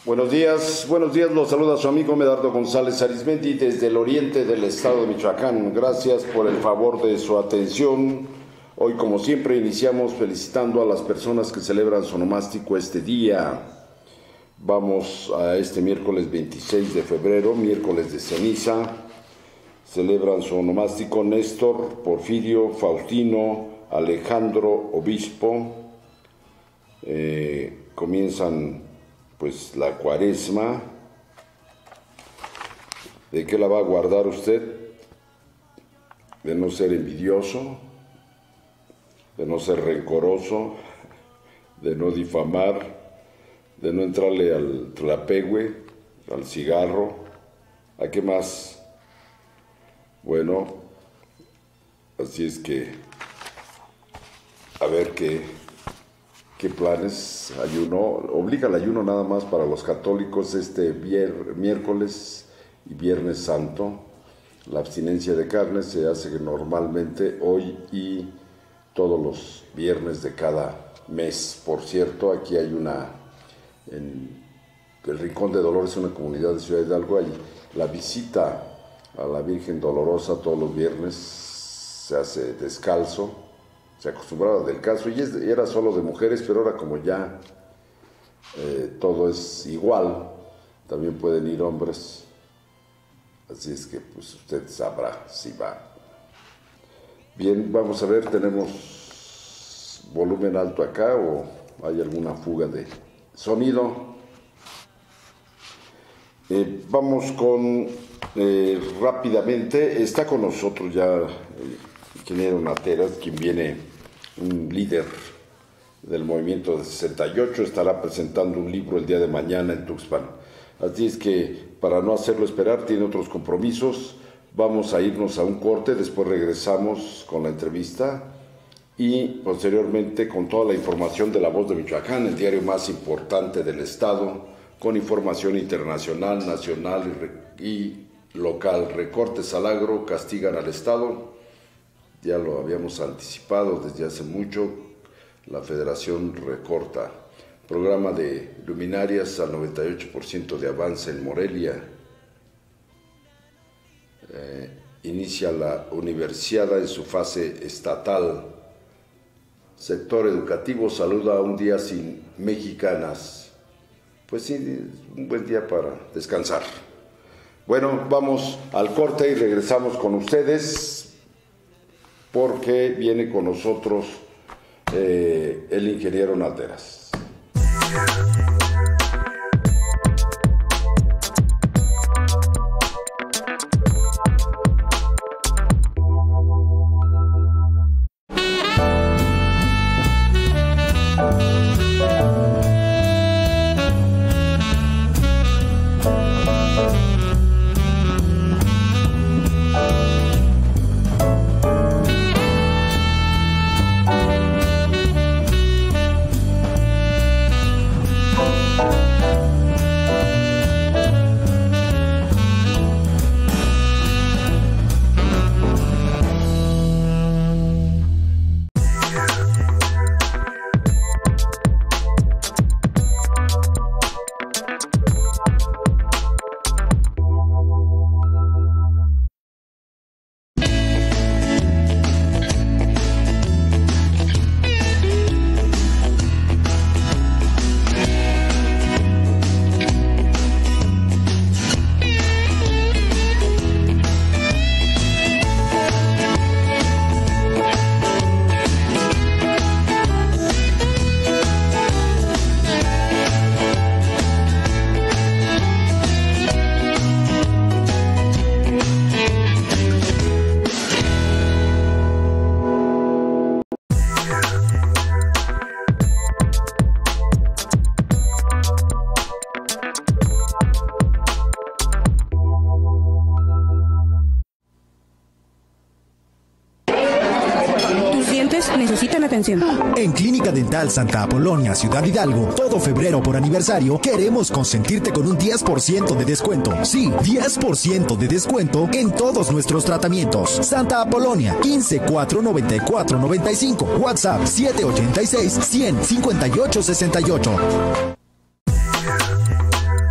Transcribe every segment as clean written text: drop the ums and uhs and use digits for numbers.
Buenos días, los saluda su amigo Medardo González Arizmendi desde el oriente del estado de Michoacán. Gracias por el favor de su atención. Hoy, como siempre, iniciamos felicitando a las personas que celebran su onomástico este día. Vamos a este miércoles 26 de febrero, miércoles de ceniza. Celebran su onomástico Néstor, Porfirio, Faustino, Alejandro, Obispo. Comienzan pues la cuaresma. ¿De qué la va a guardar usted? De no ser envidioso, de no ser rencoroso, de no difamar, de no entrarle al trapegüe, al cigarro. ¿A qué más? Bueno, así es que a ver qué planes. Ayuno, obliga el ayuno nada más para los católicos este miércoles y Viernes Santo. La abstinencia de carne se hace normalmente hoy y todos los viernes de cada mes. Por cierto, aquí hay en el Rincón de Dolores, una comunidad de Ciudad Hidalgo, hay la visita a la Virgen Dolorosa todos los viernes. Se hace descalzo. Se acostumbraba del caso y era solo de mujeres, pero ahora como ya todo es igual, también pueden ir hombres. Así es que pues usted sabrá si va. Bien, vamos a ver, ¿tenemos volumen alto acá o hay alguna fuga de sonido? Vamos con rápidamente, está con nosotros ya ingeniero Nateras, quien viene, un líder del movimiento de 68, estará presentando un libro el día de mañana en Tuxpan. Así es que, para no hacerlo esperar, tiene otros compromisos. Vamos a irnos a un corte, después regresamos con la entrevista y posteriormente con toda la información de La Voz de Michoacán, el diario más importante del estado, con información internacional, nacional y local. Recortes al agro castigan al estado. Ya lo habíamos anticipado desde hace mucho, la Federación recorta. Programa de luminarias al 98% de avance en Morelia. Inicia la universidad en su fase estatal. Sector educativo saluda a un día sin mexicanas. Pues sí, un buen día para descansar. Bueno, vamos al corte y regresamos con ustedes, porque viene con nosotros el ingeniero Nateras. Necesitan atención. En Clínica Dental Santa Apolonia, Ciudad Hidalgo, todo febrero por aniversario, queremos consentirte con un 10% de descuento. Sí, 10% de descuento en todos nuestros tratamientos. Santa Apolonia, 15-494-95. WhatsApp, 786-100-5868.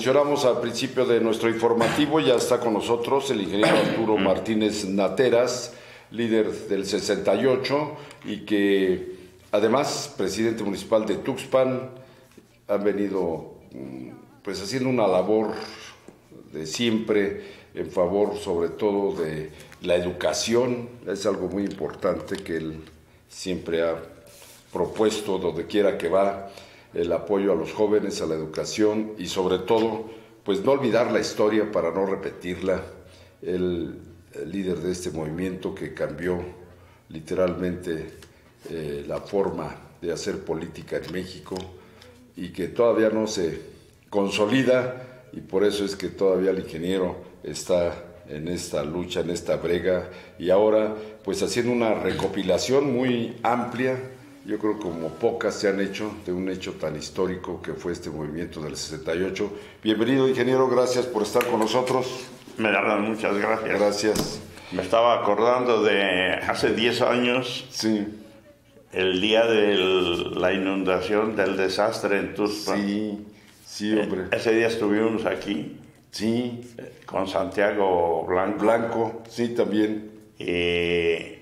mencionamos al principio de nuestro informativo, ya está con nosotros el ingeniero Arturo Martínez Nateras, líder del 68 y que además presidente municipal de Tuxpan. Han venido pues haciendo una labor de siempre en favor sobre todo de la educación. Es algo muy importante que él siempre ha propuesto donde quiera que va, el apoyo a los jóvenes, a la educación y sobre todo pues no olvidar la historia para no repetirla. El líder de este movimiento que cambió literalmente la forma de hacer política en México y que todavía no se consolida, y por eso es que todavía el ingeniero está en esta lucha, en esta brega, y ahora pues haciendo una recopilación muy amplia, yo creo como pocas se han hecho, de un hecho tan histórico que fue este movimiento del 68. Bienvenido, ingeniero, gracias por estar con nosotros. Me dan muchas gracias. Gracias. Me estaba acordando de hace 10 años, sí, el día de la inundación, del desastre en Tuxpan. Sí, sí, hombre. Ese día estuvimos aquí. Sí. Con Santiago Blanco. Blanco, sí, también. Y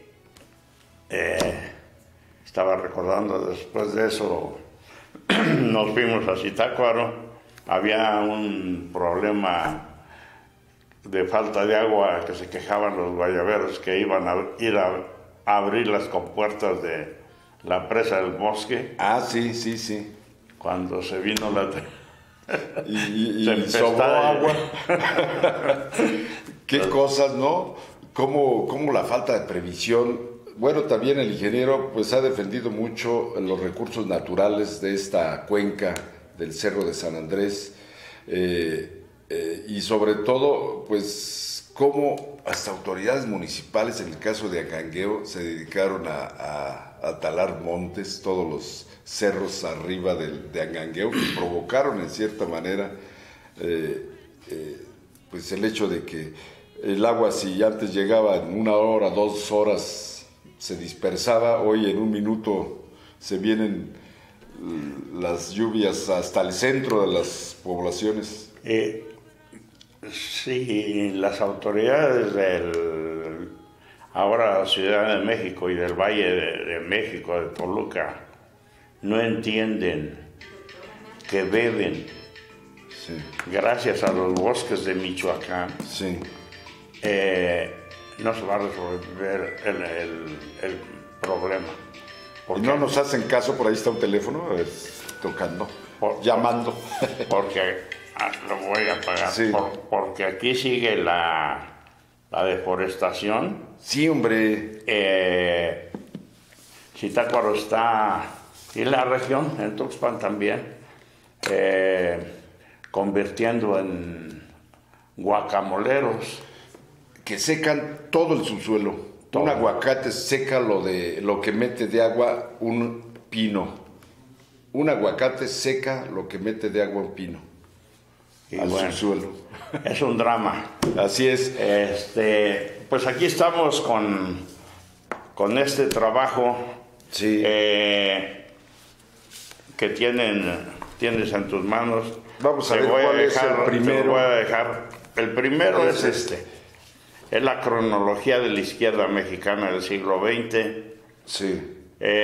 estaba recordando, después de eso, nos fuimos a Zitácuaro. Había un problema de falta de agua, que se quejaban los guayaberos que iban a ir a abrir las compuertas de la presa del Bosque. Ah, sí, sí, sí. Cuando se vino la y sobró agua. Qué cosas, ¿no? Cómo la falta de previsión. Bueno, también el ingeniero pues ha defendido mucho los recursos naturales de esta cuenca del Cerro de San Andrés, y sobre todo pues cómo hasta autoridades municipales en el caso de Angangueo se dedicaron a talar montes, todos los cerros arriba de Angangueo, que provocaron en cierta manera pues el hecho de que el agua, si antes llegaba en 1 hora, 2 horas, se dispersaba, hoy en 1 minuto se vienen las lluvias hasta el centro de las poblaciones. Sí, las autoridades del ahora Ciudad de México y del Valle de México, de Toluca, no entienden que beben, sí, gracias a los bosques de Michoacán. Sí. No se va a resolver el problema. Y no nos hacen caso, por ahí está un teléfono, a ver, tocando, llamando. Porque lo voy a pagar, sí, porque aquí sigue la deforestación. Sí, hombre. Zitácuaro está, y la región, en Tuxpan también, convirtiendo en guacamoleros. Que secan todo el subsuelo. Todo. Un aguacate seca lo que mete de agua un pino. Un aguacate seca lo que mete de agua un pino. Y al bueno, subsuelo. Es un drama. Así es. Pues aquí estamos con este trabajo, sí, que tienes en tus manos. Vamos a ver cuál es el primero. Te voy a dejar. El primero es este. Es la cronología de la izquierda mexicana del siglo XX. Sí.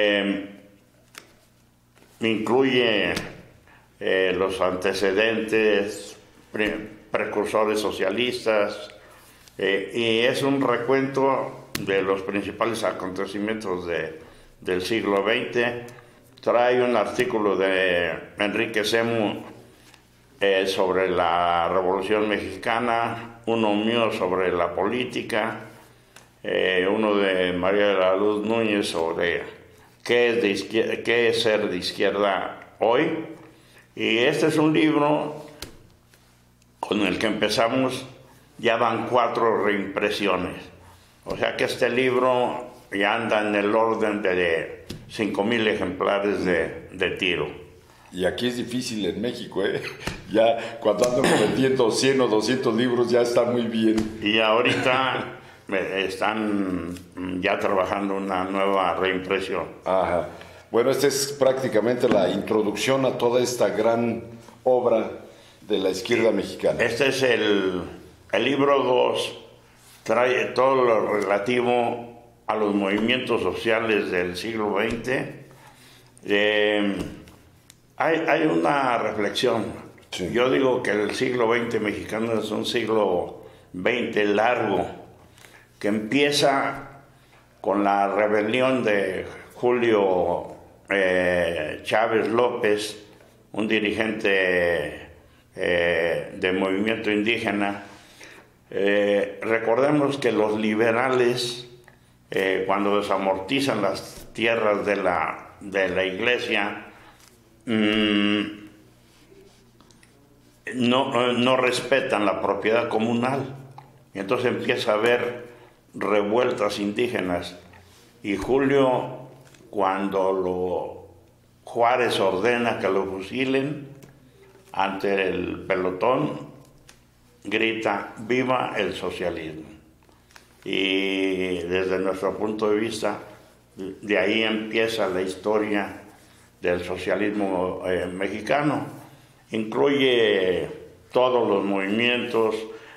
Incluye los antecedentes, precursores socialistas, y es un recuento de los principales acontecimientos del siglo XX. Trae un artículo de Enrique Semu sobre la Revolución Mexicana, uno mío sobre la política, uno de María de la Luz Núñez sobre qué es ser de izquierda hoy. Y este es un libro con el que empezamos, ya van 4 reimpresiones. O sea que este libro ya anda en el orden de 5,000 ejemplares de tiro. Y aquí es difícil en México, ¿eh? Ya cuando andan vendiendo 100 o 200 libros ya está muy bien. Y ahorita están ya trabajando una nueva reimpresión. Ajá. Bueno, esta es prácticamente la introducción a toda esta gran obra de la izquierda mexicana. Este es el libro 2, trae todo lo relativo a los movimientos sociales del siglo XX. Hay una reflexión. Sí. Yo digo que el siglo XX mexicano es un siglo XX largo, que empieza con la rebelión de Julio Chávez López, un dirigente de movimiento indígena. Recordemos que los liberales, cuando desamortizan las tierras de la iglesia, no respetan la propiedad comunal, y entonces empieza a haber revueltas indígenas. Y Julio, cuando Juárez ordena que lo fusilen, ante el pelotón grita: ¡viva el socialismo! Y desde nuestro punto de vista, de ahí empieza la historia del socialismo mexicano. Incluye todos los movimientos,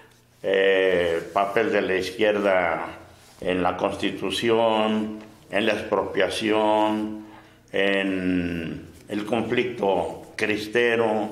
papel de la izquierda en la Constitución, en la expropiación, en el conflicto cristero,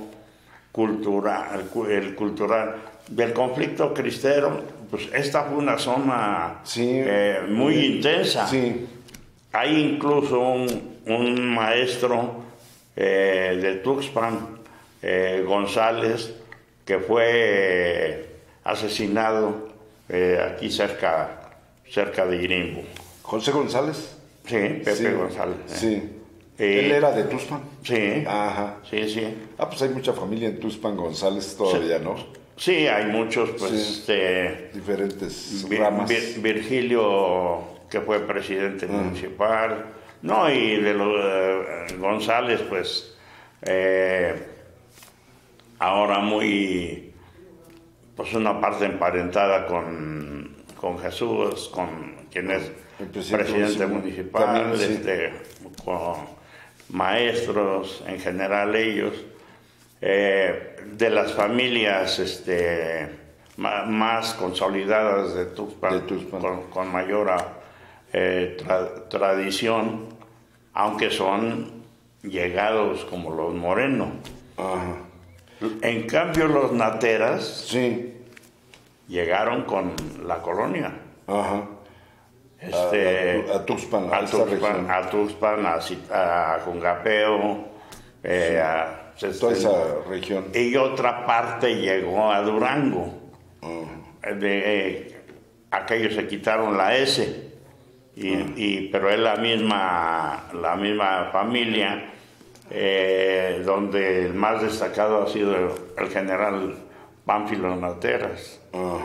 el cultural. Del conflicto cristero, pues esta fue una zona muy intensa. Sí. Hay incluso un maestro de Tuxpan, González, que fue asesinado aquí cerca de Irimbo. ¿José González? Sí, Pepe González. Sí. ¿Él era de Tuxpan? Sí. Ajá. Sí. Pues hay mucha familia en Tuxpan González todavía, ¿no? Sí, hay muchos, pues, diferentes ramas. Virgilio, que fue presidente municipal, no, y de los González, pues, ahora pues una parte emparentada con Jesús, con quien es el presidente municipal, también, con maestros, en general ellos, de las familias más consolidadas de Tuxpan. Con mayor tradición, aunque son llegados como los Moreno. Ajá. En cambio, los Nateras llegaron con la colonia. Ajá. A Tuxpan, a Jungapeo, toda esa región. Y otra parte llegó a Durango. Aquellos se quitaron la S, pero es la misma familia, donde el más destacado ha sido el general Pánfilo Nateras.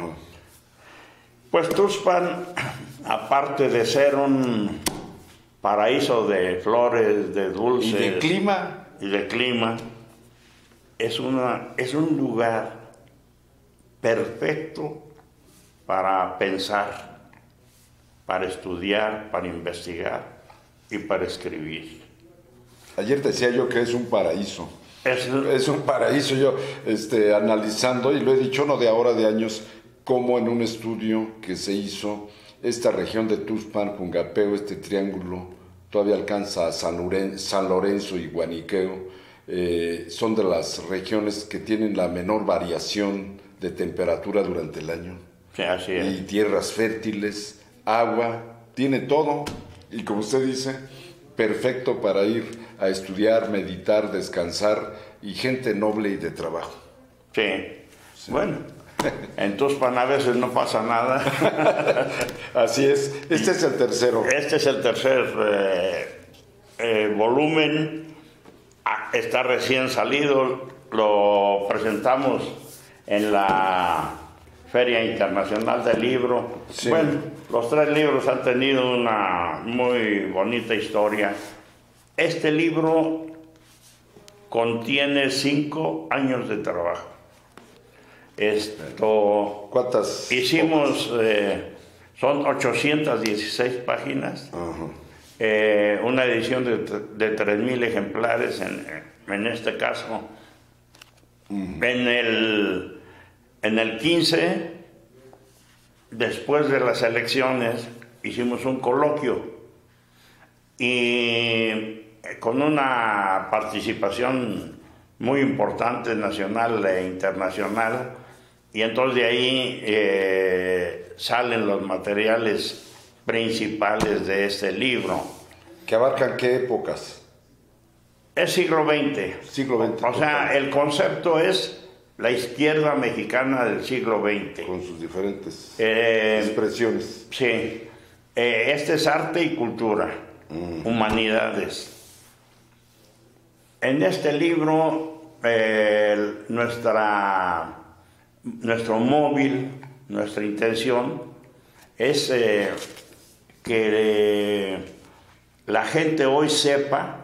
Pues Tuxpan, aparte de ser un paraíso de flores, de dulces y de clima, es un lugar perfecto para pensar, para estudiar, para investigar y para escribir. Ayer decía yo que es un paraíso. Es un paraíso. Yo analizando, y lo he dicho no de ahora, de años, como en un estudio que se hizo, esta región de Tuxpan, Jungapeo, este triángulo, todavía alcanza a San Lorenzo y Guaniqueo. Son de las regiones que tienen la menor variación de temperatura durante el año. Sí, así es. Y tierras fértiles, agua, tiene todo. Y como usted dice, perfecto para ir a estudiar, meditar, descansar, y gente noble y de trabajo. Sí. Bueno, en Tuxpan a veces no pasa nada. Así es. Este es el tercero. Este es el tercer volumen. Está recién salido. Lo presentamos en la Feria Internacional del Libro. Sí. Bueno, los 3 libros han tenido una muy bonita historia. Este libro contiene 5 años de trabajo. ¿Cuántas? Hicimos, son 816 páginas, una edición de 3,000 ejemplares, en este caso En el 15, después de las elecciones, hicimos un coloquio y con una participación muy importante nacional e internacional, y entonces de ahí salen los materiales principales de este libro. ¿Que abarcan qué épocas? Es siglo XX. Siglo XX. O sea, el concepto es la izquierda mexicana del siglo XX. Con sus diferentes expresiones. Sí. Este es arte y cultura, humanidades. En este libro, nuestro móvil, nuestra intención es que la gente hoy sepa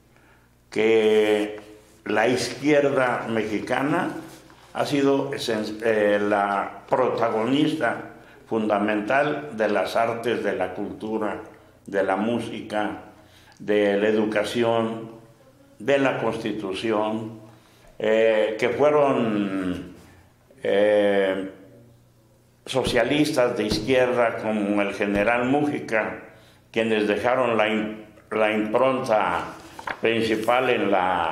que la izquierda mexicana ha sido la protagonista fundamental de las artes, de la cultura, de la música, de la educación, de la Constitución, que fueron socialistas de izquierda como el general Mújica, quienes dejaron la impronta principal en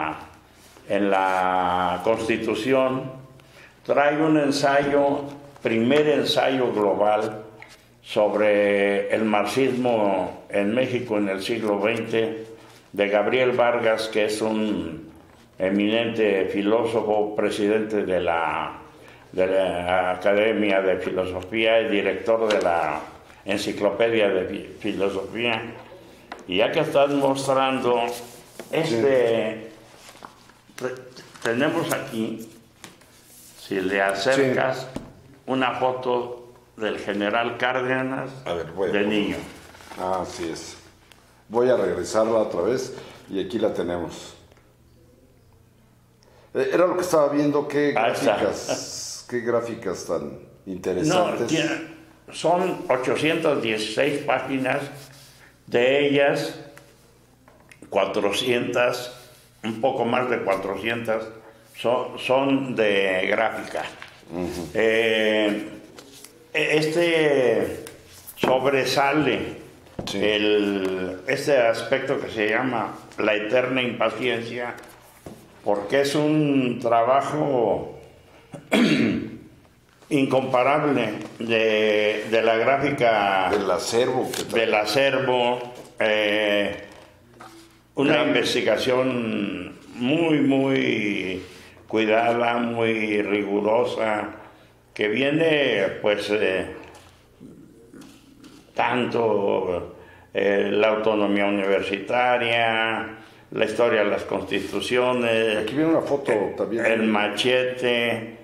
la Constitución. Trae un primer ensayo global sobre el marxismo en México en el siglo XX, de Gabriel Vargas, que es un eminente filósofo, presidente de la Academia de Filosofía y director de la Enciclopedia de Filosofía. Y ya que estás mostrando, tenemos aquí, si le acercas, una foto del general Cárdenas. A ver, de niño. Así es. Voy a regresarla otra vez y aquí la tenemos. Era lo que estaba viendo, qué gráficas tan interesantes. No, son 816 páginas, de ellas 400, un poco más de 400 son de gráfica. Sobresale este aspecto que se llama la eterna impaciencia, porque es un trabajo incomparable de la gráfica del acervo, una investigación muy, muy cuidada, muy rigurosa, que viene pues tanto la autonomía universitaria, la historia de las constituciones. Aquí viene una foto también. El machete.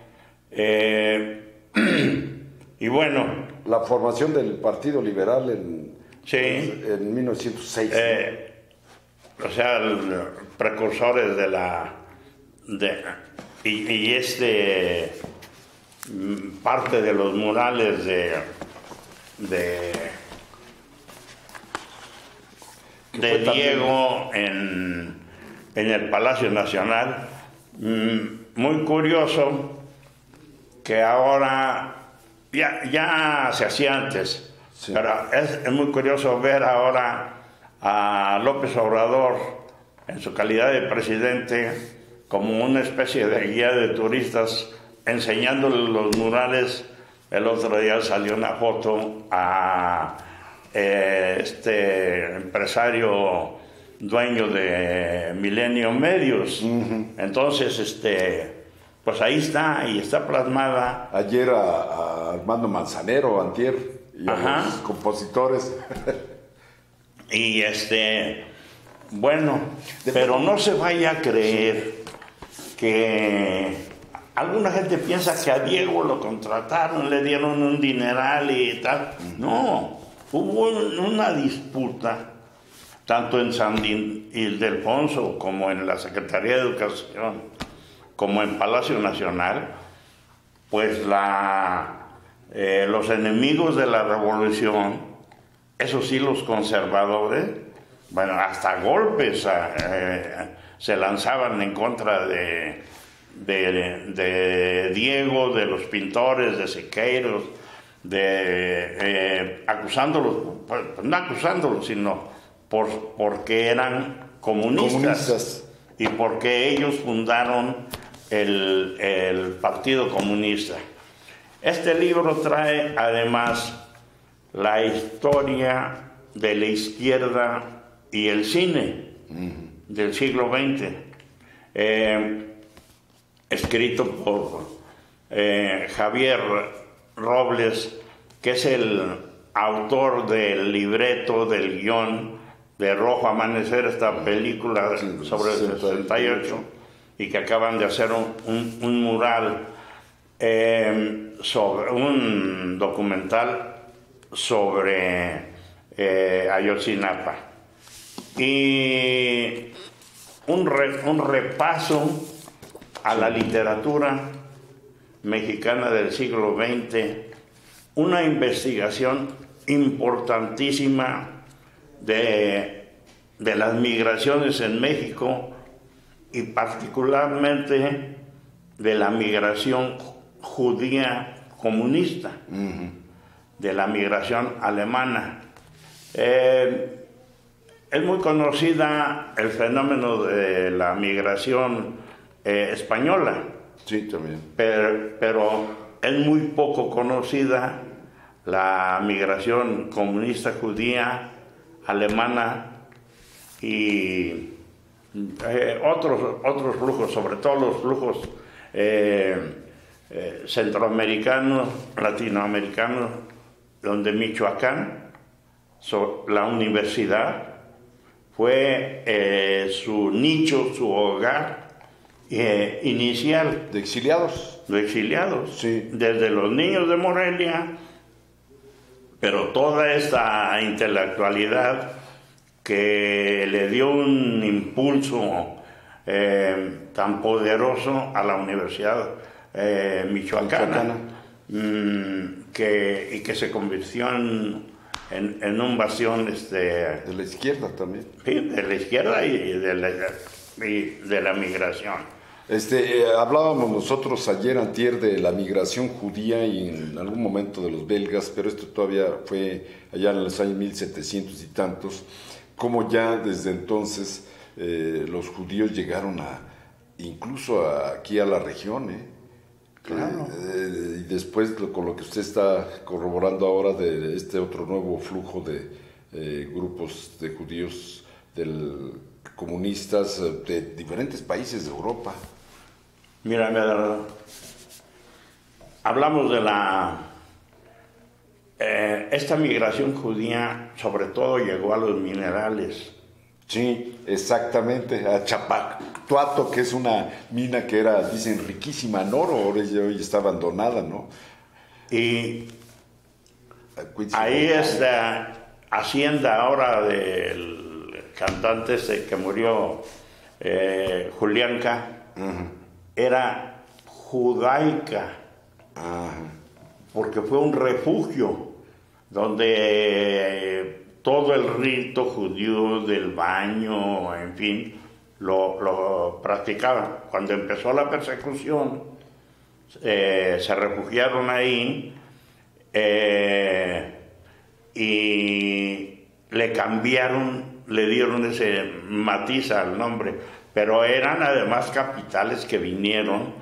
Y bueno. La formación del Partido Liberal en 1906. O sea, precursores parte de los murales de Diego en el Palacio Nacional. Muy curioso que ahora, ya se hacía antes, pero es muy curioso ver ahora a López Obrador en su calidad de presidente como una especie de guía de turistas enseñándole los murales. El otro día salió una foto a este empresario dueño de Milenio Medios. Entonces, pues ahí está, y está plasmada. Ayer a Armando Manzanero, antier, y a los compositores. Y bueno, pero no se vaya a creer que alguna gente piensa que a Diego lo contrataron, le dieron un dineral y tal. No, hubo una disputa, tanto en San Ildefonso como en la Secretaría de Educación, como en Palacio Nacional, pues los enemigos de la revolución, eso sí, los conservadores, bueno, hasta golpes se lanzaban en contra de de Diego, de los pintores, de Siqueiros, acusándolos, no acusándolos, sino porque eran comunistas y porque ellos fundaron el Partido Comunista. Este libro trae además la historia de la izquierda y el cine del siglo XX, escrito por Javier Robles, que es el autor del libreto, del guión de Rojo Amanecer, esta película sobre el 68, y que acaban de hacer un mural, sobre un documental sobre Ayotzinapa. Y un repaso a la literatura mexicana del siglo XX, una investigación importantísima de las migraciones en México y particularmente de la migración judía comunista, de la migración alemana. Es muy conocida el fenómeno de la migración española. Sí, también. Pero es muy poco conocida la migración comunista judía, alemana y otros flujos, sobre todo los flujos centroamericanos, latinoamericanos, donde Michoacán, la universidad, fue su nicho, su hogar inicial. ¿De exiliados? De exiliados, sí. Desde los niños de Morelia, pero toda esta intelectualidad que le dio un impulso tan poderoso a la Universidad michoacana, que se convirtió en un bastión de la izquierda también. Sí, de la izquierda y de la migración. Hablábamos nosotros ayer antier de la migración judía y en algún momento de los belgas, pero esto todavía fue allá en los años 1700 y tantos, como ya desde entonces los judíos llegaron incluso aquí a la región, Claro. Y después con lo que usted está corroborando ahora de este otro nuevo flujo de grupos de judíos comunistas de diferentes países de Europa. Mira, hablamos de esta migración judía, sobre todo llegó a los minerales. Sí, exactamente, a Chapatuato, que es una mina que era, dicen, riquísima en oro, hoy está abandonada, ¿no? Y ahí esta hacienda ahora del cantante que murió, Julianca, era judaica, porque fue un refugio donde todo el rito judío del baño, en fin, lo practicaban. Cuando empezó la persecución, se refugiaron ahí y le dieron ese matiz al nombre, pero eran además capitales que vinieron,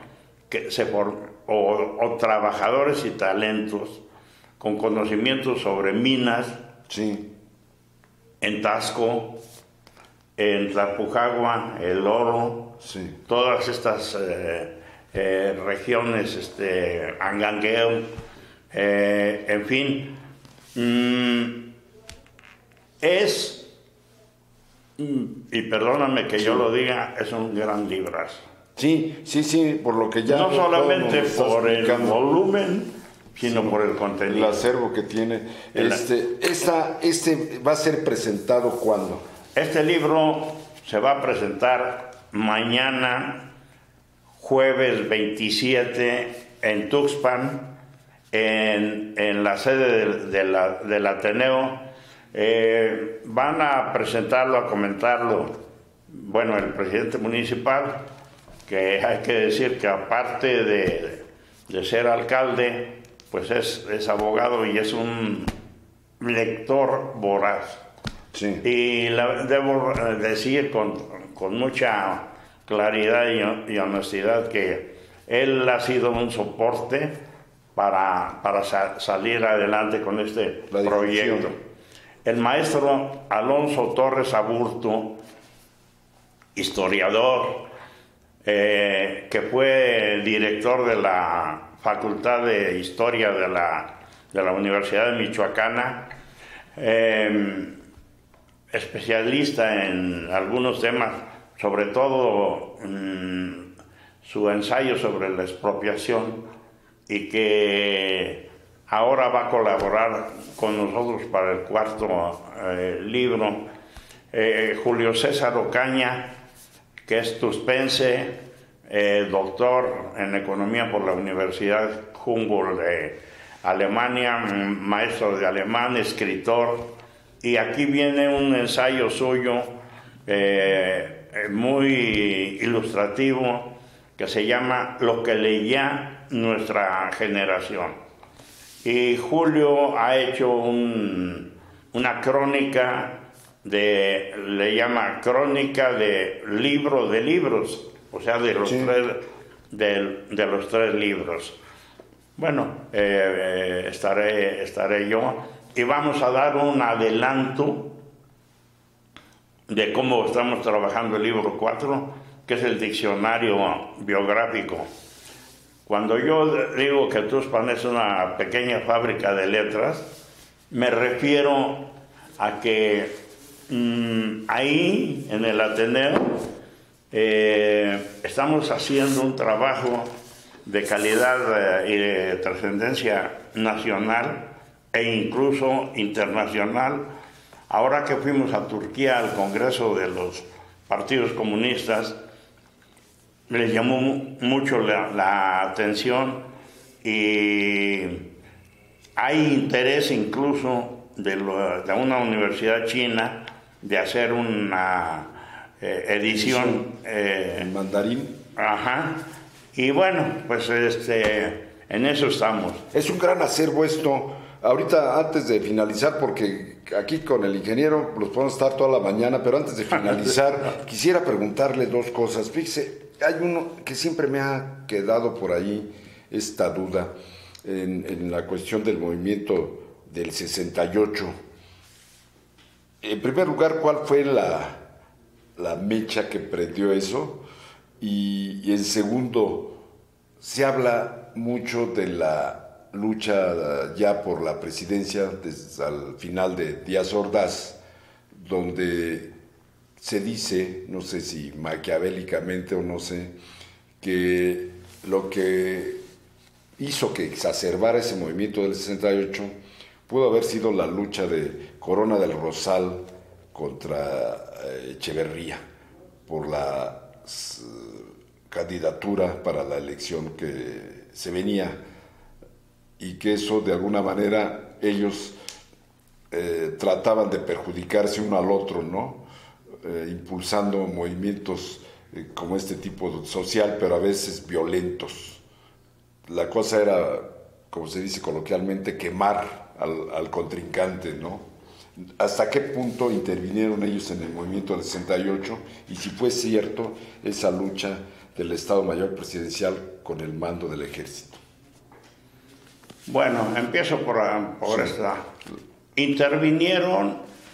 o trabajadores y talentos con conocimientos sobre minas. Sí. En Taxco, en Tlalpujagua, el oro, sí. Todas estas regiones, Angangueo, en fin, y perdóname que yo lo diga, es un gran librazo. Sí, por lo que ya... No solamente por el volumen, sino por el contenido. El acervo que tiene. ¿Va a ser presentado cuándo? Este libro se va a presentar mañana, jueves 27, en Tuxpan, en la sede del Ateneo. Van a presentarlo, a comentarlo, bueno, el presidente municipal, que hay que decir que aparte de ser alcalde, pues es abogado y es un lector voraz. Sí. Y debo decir con mucha claridad y honestidad que él ha sido un soporte para salir adelante con este proyecto. El maestro Alonso Torres Aburto, historiador, que fue director de la Facultad de Historia de la Universidad de Michoacana, especialista en algunos temas, sobre todo su ensayo sobre la expropiación, y que ahora va a colaborar con nosotros para el cuarto libro. Julio César Ocaña, que es tuspense, doctor en economía por la Universidad Humboldt de Alemania, maestro de alemán, escritor, y aquí viene un ensayo suyo muy ilustrativo que se llama Lo que leía nuestra generación. Y Julio ha hecho una crónica le llama crónica de libro de libros, o sea, de los, sí, de los tres libros. Bueno, estaré yo y vamos a dar un adelanto de cómo estamos trabajando el libro 4, que es el diccionario biográfico. Cuando yo digo que Tuxpan es una pequeña fábrica de letras, me refiero a que ahí, en el Ateneo, estamos haciendo un trabajo de calidad y de trascendencia nacional e incluso internacional. Ahora que fuimos a Turquía al Congreso de los Partidos Comunistas, les llamó mucho la atención y hay interés incluso de una universidad china de hacer una edición en mandarín. Ajá. Y bueno, pues en eso estamos. Es un gran acervo esto. Ahorita, antes de finalizar, porque aquí con el ingeniero los podemos estar toda la mañana, pero antes de finalizar, quisiera preguntarle dos cosas. Fíjese, hay uno que siempre me ha quedado por ahí, esta duda, en la cuestión del movimiento del 68. En primer lugar, ¿cuál fue la mecha que prendió eso? Y en segundo, se habla mucho de la lucha ya por la presidencia desde al final de Díaz Ordaz, donde se dice, no sé si maquiavélicamente o no sé, que lo que hizo que exacerbara ese movimiento del 68 pudo haber sido la lucha de Corona del Rosal contra Echeverría por la candidatura para la elección que se venía, y que eso de alguna manera ellos trataban de perjudicarse uno al otro, ¿no? Impulsando movimientos como este tipo social, pero a veces violentos. La cosa era, como se dice coloquialmente, quemar al contrincante, ¿no? ¿Hasta qué punto intervinieron ellos en el movimiento del 68? Y si fue cierto esa lucha del Estado Mayor Presidencial con el mando del ejército. Bueno, empiezo por sí. Esta. Intervinieron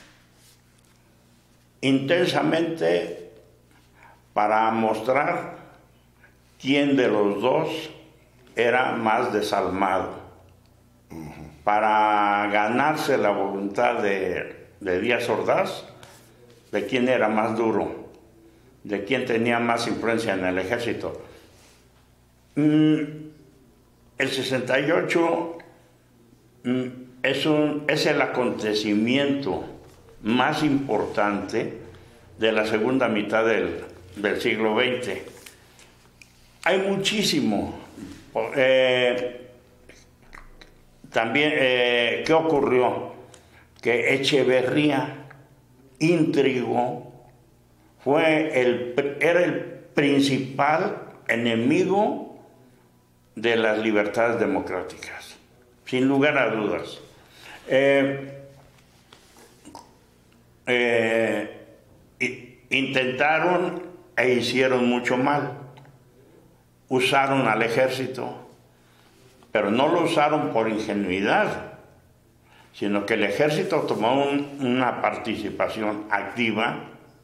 intensamente para mostrar quién de los dos era más desalmado, para ganarse la voluntad de Díaz Ordaz, de quién era más duro, de quién tenía más influencia en el ejército. El 68 es el acontecimiento más importante de la segunda mitad del siglo XX. Hay muchísimo. También, ¿qué ocurrió? Que Echeverría intrigó, era el principal enemigo de las libertades democráticas, sin lugar a dudas. Intentaron e hicieron mucho mal. Usaron al ejército, pero no lo usaron por ingenuidad, sino que el ejército tomó una participación activa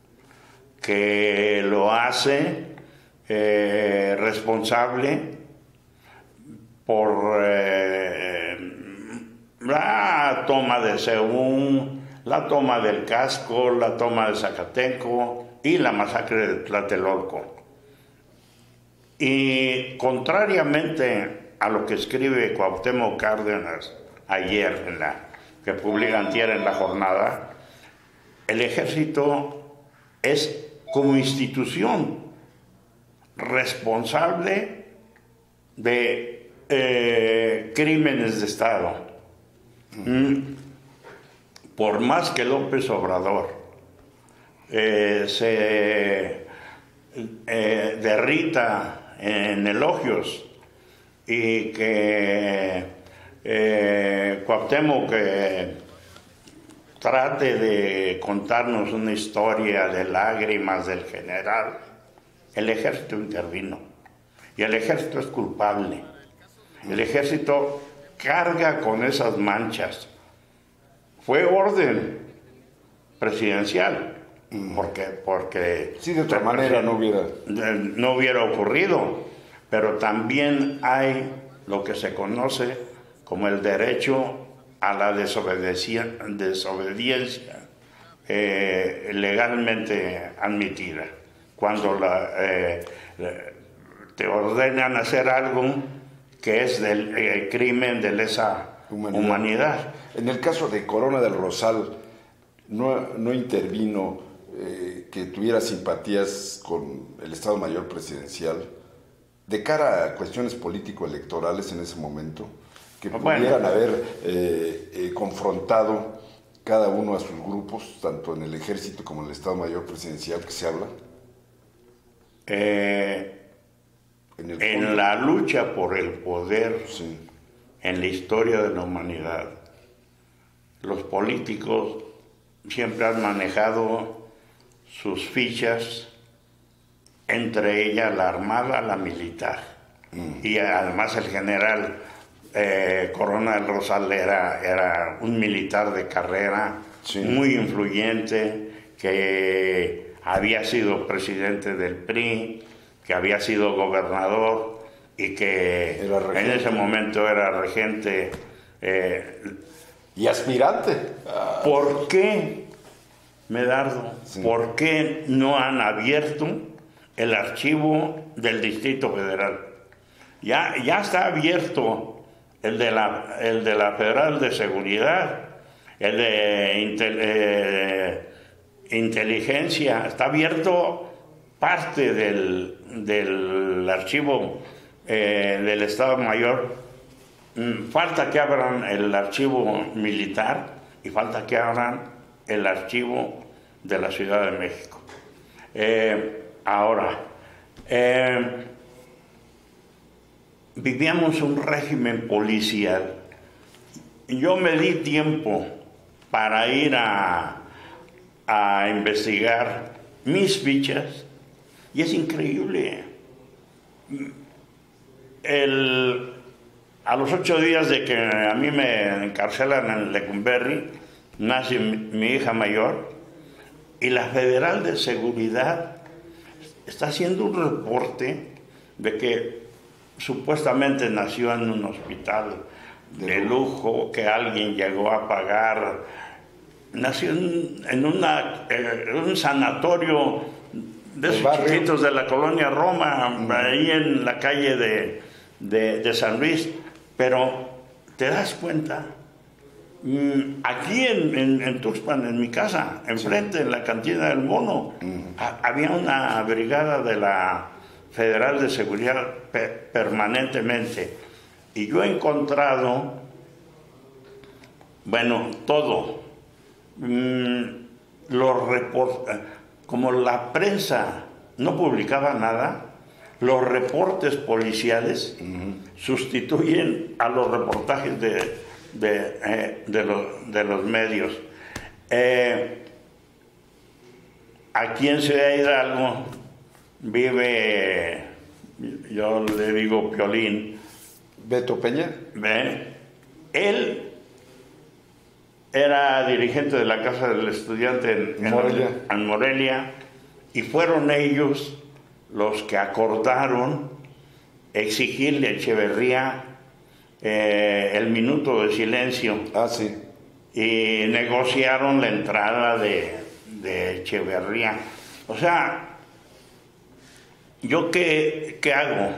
que lo hace responsable por la toma de Seúl, la toma del Casco, la toma de Zacatenco y la masacre de Tlatelolco. Y contrariamente a lo que escribe Cuauhtémoc Cárdenas ayer, que publica antier en La Jornada, el ejército es como institución responsable de crímenes de Estado. Por más que López Obrador se derrita en elogios y que Cuauhtémoc trate de contarnos una historia de lágrimas del general, el ejército intervino y el ejército es culpable. El ejército carga con esas manchas. Fue orden presidencial, porque sí, de otra manera no hubiera ocurrido, pero también hay lo que se conoce como el derecho a la desobediencia legalmente admitida. Cuando te ordenan hacer algo que es del crimen de lesa humanidad. En el caso de Corona del Rosal, no intervino que tuviera simpatías con el Estado Mayor Presidencial de cara a cuestiones político-electorales en ese momento, que pudieran haber confrontado cada uno a sus grupos, tanto en el Ejército como en el Estado Mayor Presidencial, que se habla. En la lucha por el poder, sí, en la historia de la humanidad, los políticos siempre han manejado sus fichas, entre ellas la armada, la militar. Y además el general Corona del Rosal era un militar de carrera, sí, muy influyente, que había sido presidente del PRI, que había sido gobernador y que en ese momento era regente y aspirante. ¿Por qué, Medardo? Sí. ¿Por qué no han abierto el archivo del Distrito Federal? Ya está abierto el de la Federal de Seguridad, el de Inteligencia, está abierto parte del archivo del Estado Mayor. Falta que abran el archivo militar y falta que abran el archivo de la Ciudad de México. Ahora, vivíamos un régimen policial. Yo me di tiempo para ir a investigar mis fichas y es increíble. A los 8 días de que a mí me encarcelan en Lecumberri, nace mi hija mayor y la Federal de Seguridad está haciendo un reporte de que supuestamente nació en un hospital de lujo que alguien llegó a pagar. Nació en un sanatorio de esos chiquitos de la colonia Roma, ahí en la calle de San Luis. Pero te das cuenta, aquí en Tuxpan, en mi casa, enfrente, sí, en la cantina del Mono, había una brigada de la Federal de Seguridad permanentemente. Y yo he encontrado, bueno, todo. Los reportes, como la prensa no publicaba nada, los reportes policiales sustituyen a los reportajes de los medios. Aquí en Ciudad Hidalgo vive, yo le digo Piolín. Beto Peña. Él era dirigente de la Casa del Estudiante en Morelia, y fueron ellos los que acordaron exigirle a Echeverría el minuto de silencio. Ah, sí. Y negociaron la entrada de Echeverría. O sea, ¿yo qué hago?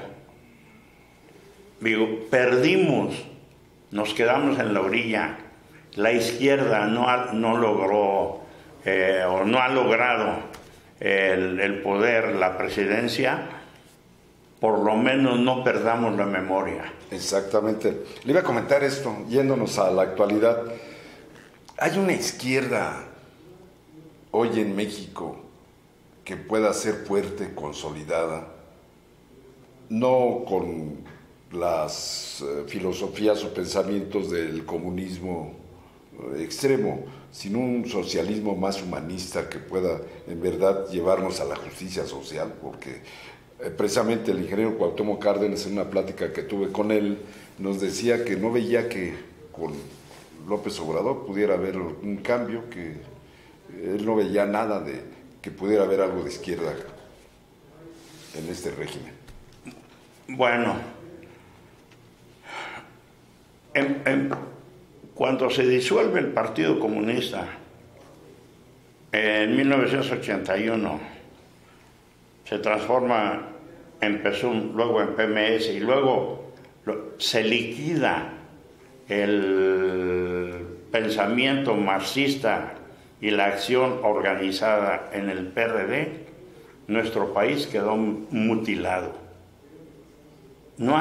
Digo, perdimos, nos quedamos en la orilla. La izquierda no logró o no ha logrado el poder, la presidencia. Por lo menos no perdamos la memoria. Exactamente. Le iba a comentar esto, yéndonos a la actualidad. Hay una izquierda hoy en México que pueda ser fuerte, consolidada, no con las filosofías o pensamientos del comunismo extremo, sino un socialismo más humanista que pueda en verdad llevarnos a la justicia social, porque precisamente el ingeniero Cuauhtémoc Cárdenas, en una plática que tuve con él, nos decía que no veía que con López Obrador pudiera haber un cambio, que él no veía nada de que pudiera haber algo de izquierda en este régimen. Bueno, cuando se disuelve el Partido Comunista en 1981, se transforma en PSUM, luego en PMS, y luego se liquida el pensamiento marxista y la acción organizada en el PRD, nuestro país quedó mutilado. No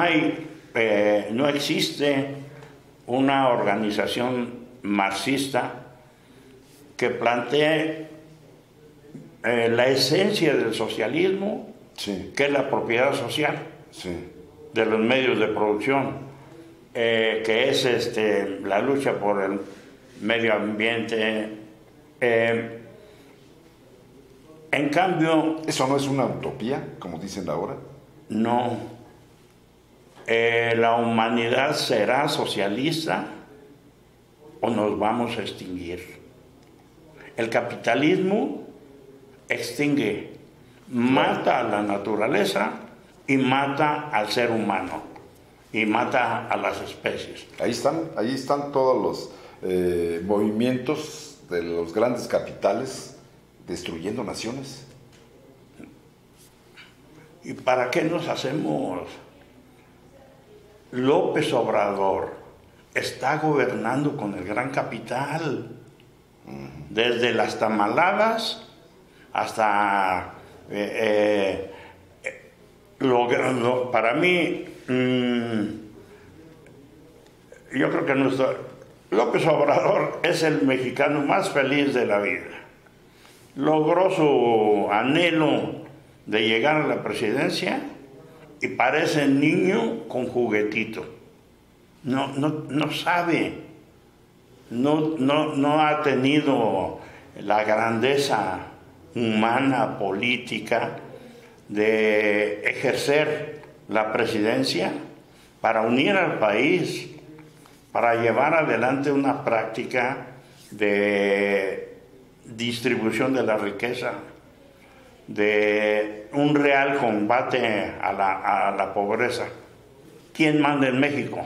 existe una organización marxista que plantee la esencia del socialismo, sí, que es la propiedad social, sí, de los medios de producción, que es la lucha por el medio ambiente. En cambio... ¿Eso no es una utopía, como dicen ahora? No. La humanidad será socialista o nos vamos a extinguir. El capitalismo extingue, mata a la naturaleza y mata al ser humano y mata a las especies. Ahí están todos los movimientos de los grandes capitales destruyendo naciones. ¿Y para qué nos hacemos? López Obrador está gobernando con el gran capital, desde las tamaladas hasta para mí, yo creo que López Obrador es el mexicano más feliz de la vida. Logró su anhelo de llegar a la presidencia y parece niño con juguetito. No sabe, no ha tenido la grandeza humana, política, de ejercer la presidencia para unir al país, para llevar adelante una práctica de distribución de la riqueza, de un real combate a la pobreza. ¿Quién manda en México?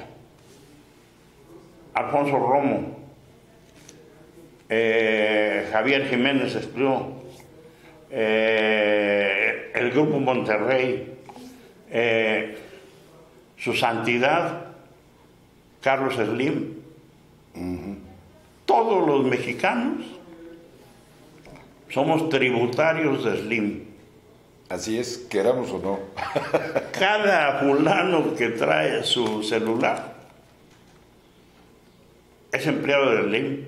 Alfonso Romo, Javier Jiménez Espriu, el Grupo Monterrey, su santidad Carlos Slim. Todos los mexicanos somos tributarios de Slim. Así es, queramos o no. Cada fulano que trae su celular es empleado de Slim.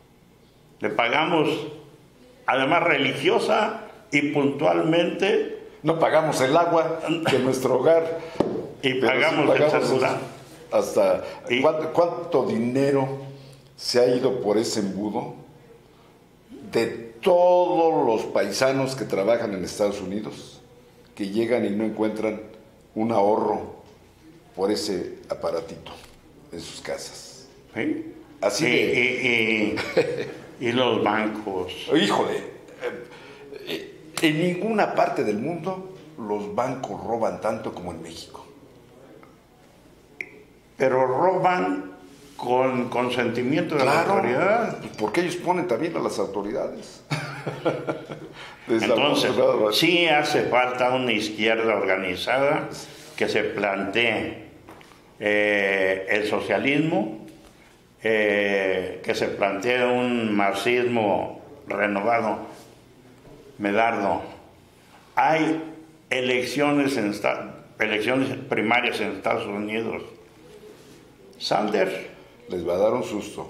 Le pagamos, además religiosa y puntualmente, No pagamos el agua de nuestro hogar. Y pagamos el celular. Hasta ¿cuánto dinero se ha ido por ese embudo de todos los paisanos que trabajan en Estados Unidos, que llegan y no encuentran un ahorro por ese aparatito en sus casas? ¿Sí? Así y los bancos. Híjole, en ninguna parte del mundo los bancos roban tanto como en México. Pero roban con consentimiento de la autoridad. Porque ellos ponen también a las autoridades. Entonces, sí hace falta una izquierda organizada que se plantee el socialismo, que se plantee un marxismo renovado. Medardo, hay elecciones primarias en Estados Unidos. Sanders les va a dar un susto.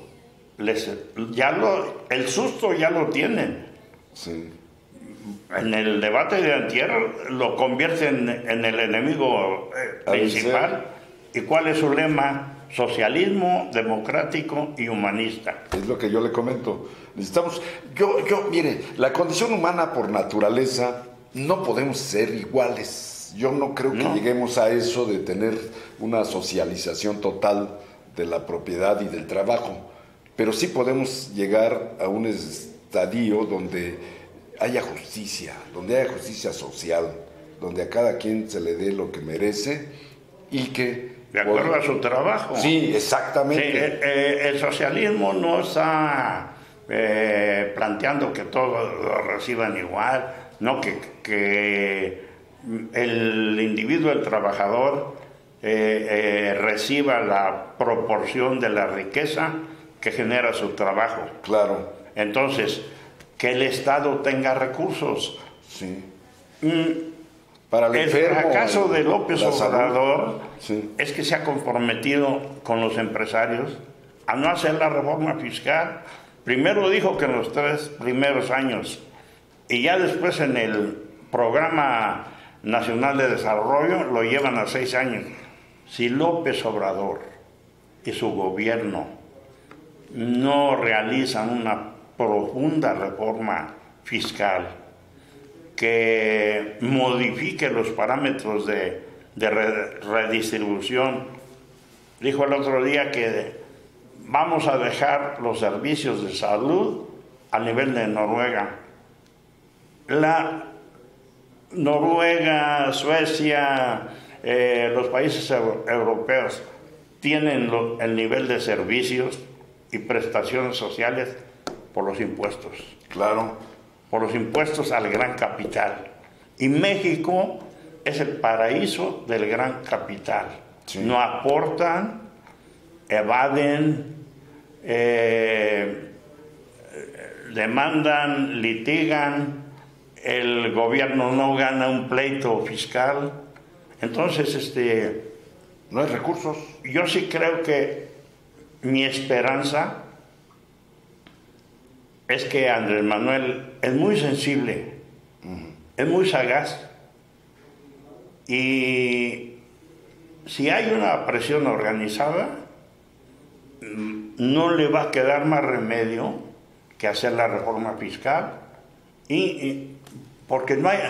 El susto ya lo tienen. Sí. En el debate de antier lo convierten en el enemigo principal. ¿Y cuál es su lema? Socialismo democrático y humanista. Es lo que yo le comento. Necesitamos, mire, la condición humana por naturaleza no podemos ser iguales. Yo no creo que lleguemos a eso de tener una socialización total de la propiedad y del trabajo, pero sí podemos llegar a un estadio donde haya justicia social, donde a cada quien se le dé lo que merece y que... De acuerdo a su trabajo. Sí, exactamente. Sí, el socialismo no está planteando que todos lo reciban igual, no que el individuo, el trabajador, reciba la proporción de la riqueza que genera su trabajo. Claro. Entonces, que el Estado tenga recursos. Sí. Para el fracaso de López Obrador sí. es que se ha comprometido con los empresarios a no hacer la reforma fiscal. Primero dijo que en los 3 primeros años y ya después en el Programa Nacional de Desarrollo lo llevan a 6 años. Si López Obrador y su gobierno no realizan una profunda reforma fiscal que modifique los parámetros de redistribución. Dijo el otro día que vamos a dejar los servicios de salud a nivel de Noruega. Noruega, Suecia, los países europeos tienen el nivel de servicios y prestaciones sociales por los impuestos. Claro. Por los impuestos al gran capital. Y México es el paraíso del gran capital. Sí. No aportan, evaden, demandan, litigan, el gobierno no gana un pleito fiscal. Entonces, no hay recursos. Yo sí creo que mi esperanza es que Andrés Manuel es muy sensible, es muy sagaz, y si hay una presión organizada, no le va a quedar más remedio que hacer la reforma fiscal, porque no hay...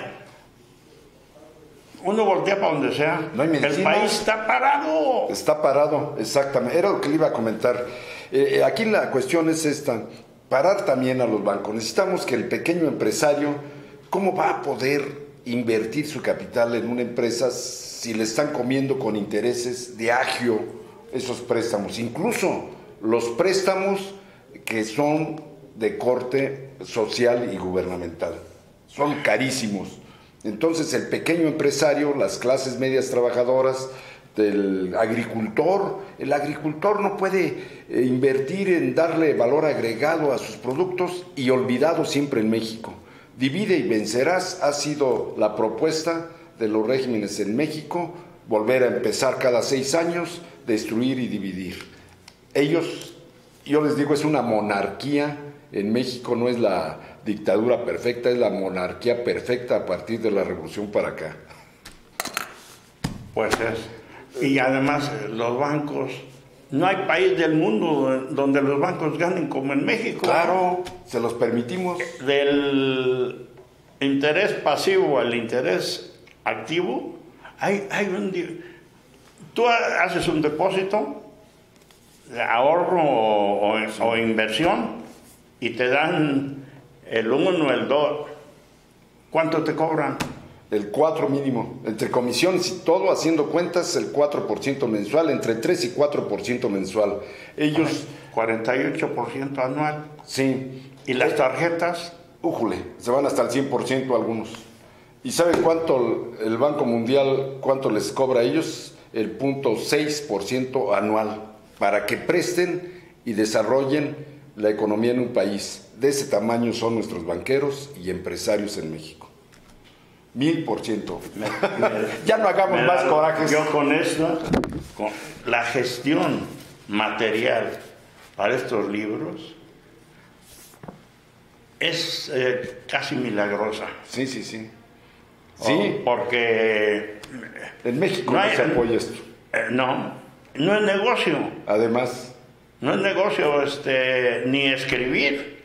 Uno voltea para donde sea, no hay medicina. El país está parado. Está parado, exactamente. Era lo que le iba a comentar. Aquí la cuestión es esta. Parar también a los bancos. Necesitamos que el pequeño empresario, ¿cómo va a poder invertir su capital en una empresa si le están comiendo con intereses de agio esos préstamos? Incluso los préstamos que son de corte social y gubernamental. Son carísimos. Entonces el pequeño empresario, las clases medias trabajadoras, el agricultor no puede invertir en darle valor agregado a sus productos y olvidado siempre en México. Divide y vencerás ha sido la propuesta de los regímenes en México, volver a empezar cada 6 años, destruir y dividir. Ellos yo les digo, es una monarquía. En México no es la dictadura perfecta, es la monarquía perfecta a partir de la revolución para acá. Pues es. Y además los bancos, no hay país del mundo donde los bancos ganen como en México. Claro, se los permitimos. Del interés pasivo al interés activo, tú haces un depósito, ahorro o inversión, y te dan el 1, el 2. ¿Cuánto te cobran? El 4 mínimo, entre comisiones y todo, haciendo cuentas, el 4% mensual, entre 3 y 4% mensual. Ellos... 48% anual. Sí. ¿Y las tarjetas? Újule, se van hasta el 100% algunos. ¿Y saben cuánto el Banco Mundial, cuánto les cobra a ellos? El 0.6% anual, para que presten y desarrollen la economía en un país. De ese tamaño son nuestros banqueros y empresarios en México. 1000%. Ya no hagamos más corajes. Yo con esto, con la gestión material para estos libros, es casi milagrosa. Sí, sí, sí. Sí. Porque en México no se apoya esto. No es negocio. Además. No es negocio ni escribir,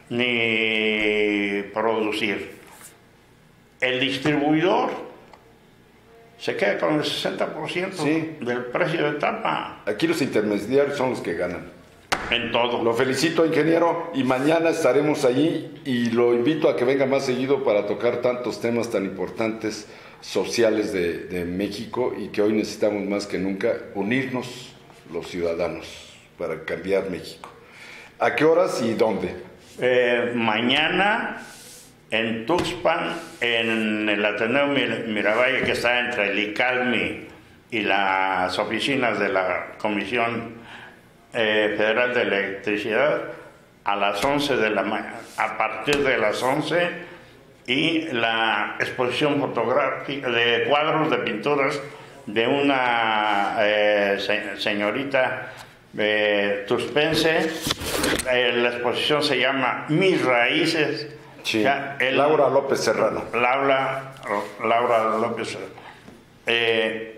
ni producir. El distribuidor se queda con el 60% sí. del precio de tapa. Aquí los intermediarios son los que ganan. En todo. Lo felicito, ingeniero, y mañana estaremos allí y lo invito a que venga más seguido para tocar tantos temas tan importantes sociales de México y que hoy necesitamos más que nunca unirnos los ciudadanos para cambiar México. ¿A qué horas y dónde? Mañana en Tuxpan, en el Ateneo Miravalle, que está entre el ICADMI y las oficinas de la Comisión Federal de Electricidad, a las 11 de la mañana, a partir de las 11, y la exposición fotográfica de cuadros de pinturas de una señorita tuspense. La exposición se llama Mis Raíces. Sí. Laura López Serrano. Laura López Serrano.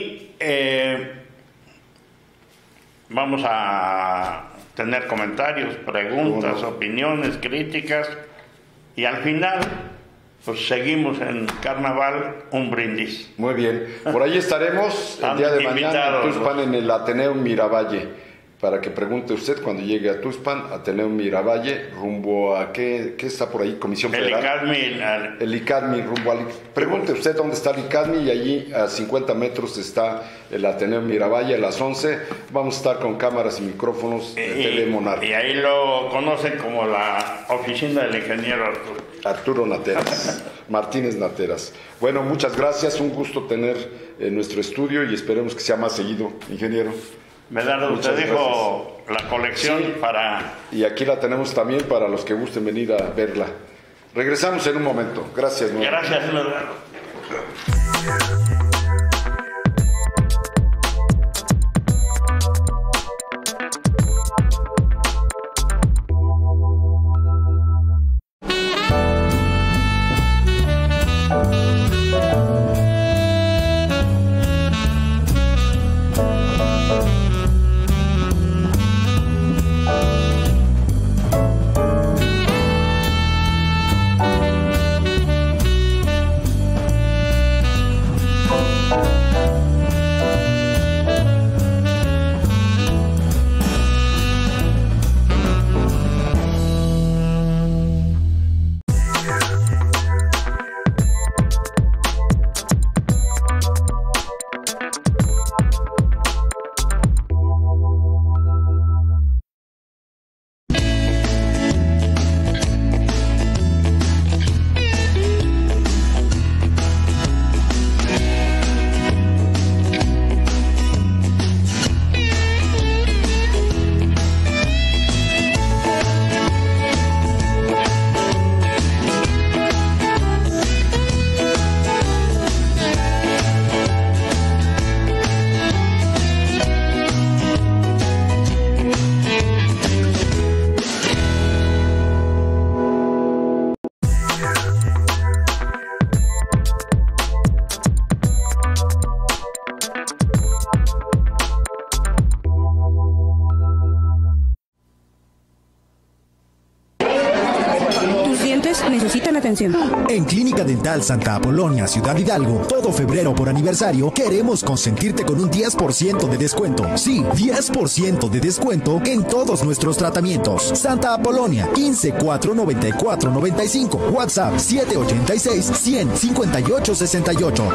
Vamos a tener comentarios, preguntas, opiniones, críticas, y al final pues seguimos en Carnaval, un brindis. Muy bien, por ahí estaremos el día de mañana en Tuxpan, en el Ateneo Miravalle, para que pregunte usted cuando llegue a Tuxpan, Ateneo Miravalle, rumbo a ¿qué está por ahí? Comisión Federal. El ICADMI, rumbo al... Pregunte usted dónde está el ICADMI, y allí a 50 metros está el Ateneo Miravalle. A las 11 vamos a estar con cámaras y micrófonos de TV Monarca. Y ahí lo conocen como la oficina del ingeniero Arturo Nateras, Martínez Nateras. Bueno, muchas gracias, un gusto tener nuestro estudio y esperemos que sea más seguido, ingeniero. Medardo, usted dijo la colección, sí, para... Y aquí la tenemos también para los que gusten venir a verla. Regresamos en un momento. Gracias. Gracias, Medardo. dientes necesitan atención. En Clínica Dental Santa Apolonia, Ciudad Hidalgo, todo febrero por aniversario, queremos consentirte con un 10% de descuento. Sí, 10% de descuento en todos nuestros tratamientos. Santa Apolonia, 15-494-95. WhatsApp, 786-100-5868.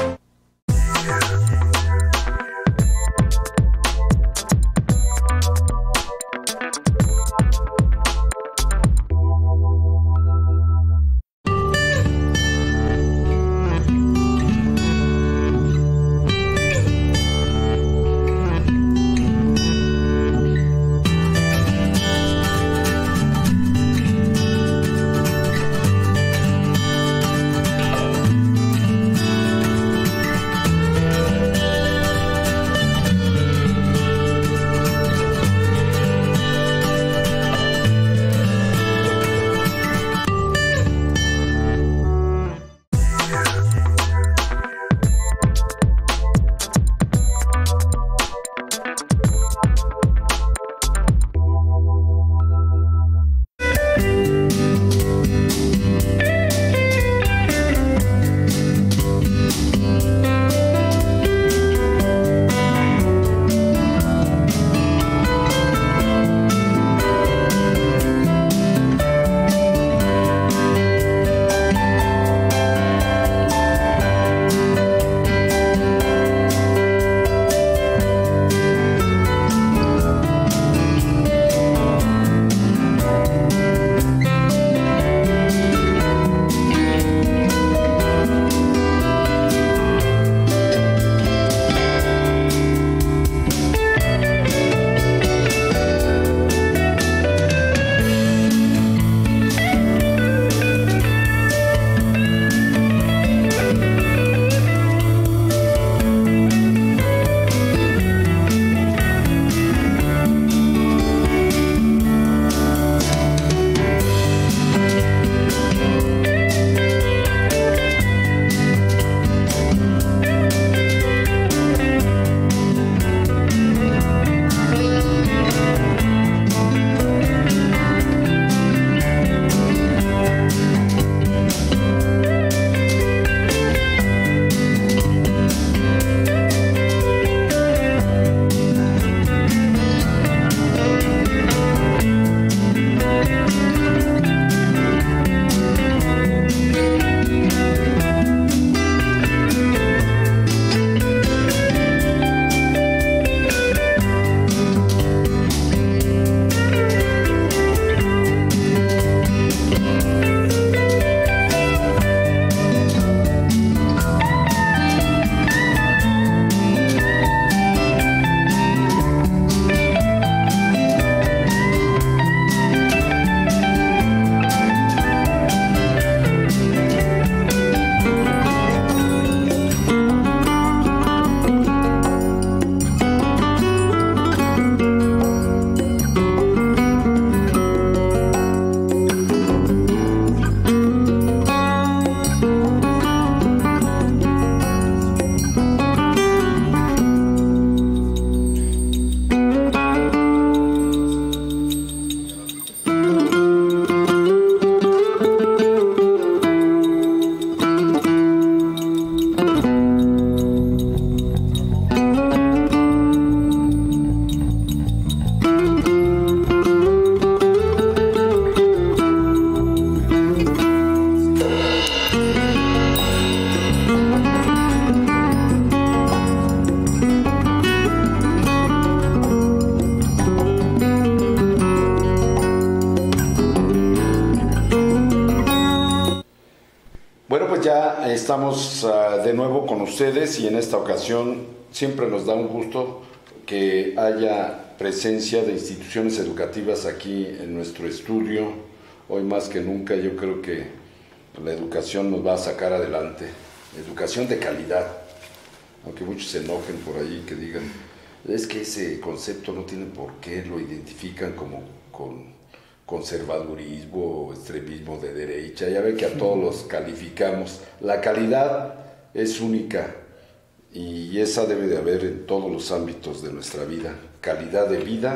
Ya estamos de nuevo con ustedes y en esta ocasión siempre nos da un gusto que haya presencia de instituciones educativas aquí en nuestro estudio. Hoy más que nunca yo creo que la educación nos va a sacar adelante, educación de calidad, aunque muchos se enojen por ahí que digan, es que ese concepto no tiene por qué, lo identifican como con conservadurismo o extremismo de derecha, ya ve que a todos los calificamos. La calidad es única y esa debe de haber en todos los ámbitos de nuestra vida, calidad de vida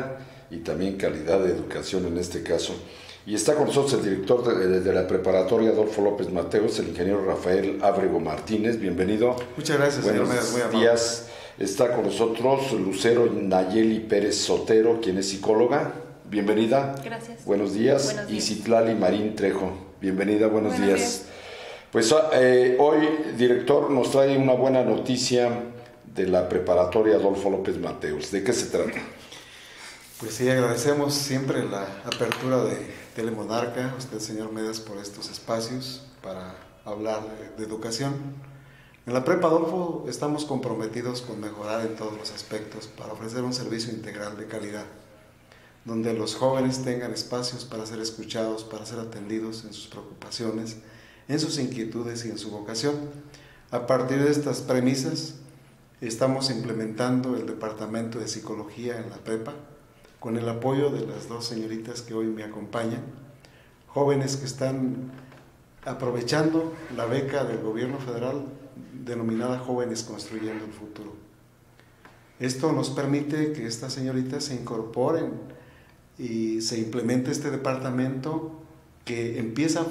y también calidad de educación en este caso. Y está con nosotros el director de la preparatoria Adolfo López Mateos, el ingeniero Rafael Ábrego Martínez. Bienvenido. Muchas gracias, señor Medas, muy amable. Días. Está con nosotros Lucero Nayeli Pérez Sotero, quien es psicóloga. Bienvenida. Gracias. Buenos días. Buenos días. Y Citlali Marín Trejo. Bienvenida, buenos días. Pues hoy, director, nos trae una buena noticia de la preparatoria Adolfo López Mateos. ¿De qué se trata? Pues sí, agradecemos siempre la apertura de Telemonarca, usted, señor Medas, por estos espacios para hablar de educación. En la Prepa Adolfo estamos comprometidos con mejorar en todos los aspectos para ofrecer un servicio integral de calidad, donde los jóvenes tengan espacios para ser escuchados, para ser atendidos en sus preocupaciones, en sus inquietudes y en su vocación. A partir de estas premisas, estamos implementando el Departamento de Psicología en la Prepa, con el apoyo de las dos señoritas que hoy me acompañan, jóvenes que están aprovechando la beca del gobierno federal denominada Jóvenes Construyendo el Futuro. Esto nos permite que estas señoritas se incorporen y se implemente este departamento que empezó a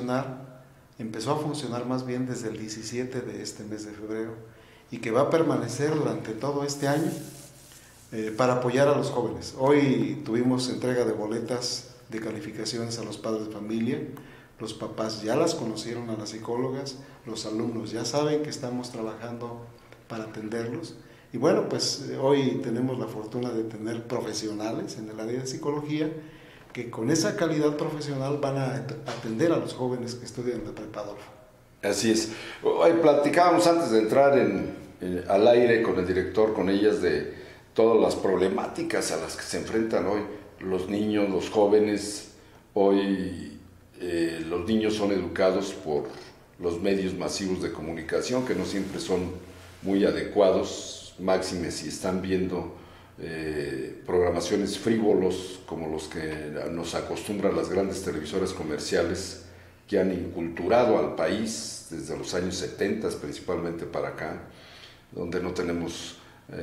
funcionar más bien desde el 17 de este mes de febrero y que va a permanecer durante todo este año para apoyar a los jóvenes. Hoy tuvimos entrega de boletas de calificaciones a los padres de familia, los papás ya las conocieron a las psicólogas, los alumnos ya saben que estamos trabajando para atenderlos. Y bueno, pues hoy tenemos la fortuna de tener profesionales en el área de psicología que con esa calidad profesional van a atender a los jóvenes que estudian en la Prepa Adolfo. Así es. Hoy platicábamos antes de entrar al aire con el director, con ellas, de todas las problemáticas a las que se enfrentan hoy los niños, los jóvenes. Hoy los niños son educados por los medios masivos de comunicación que no siempre son muy adecuados, máxime si están viendo programaciones frívolos como los que nos acostumbran las grandes televisoras comerciales que han inculturado al país desde los años 70 principalmente para acá, donde no tenemos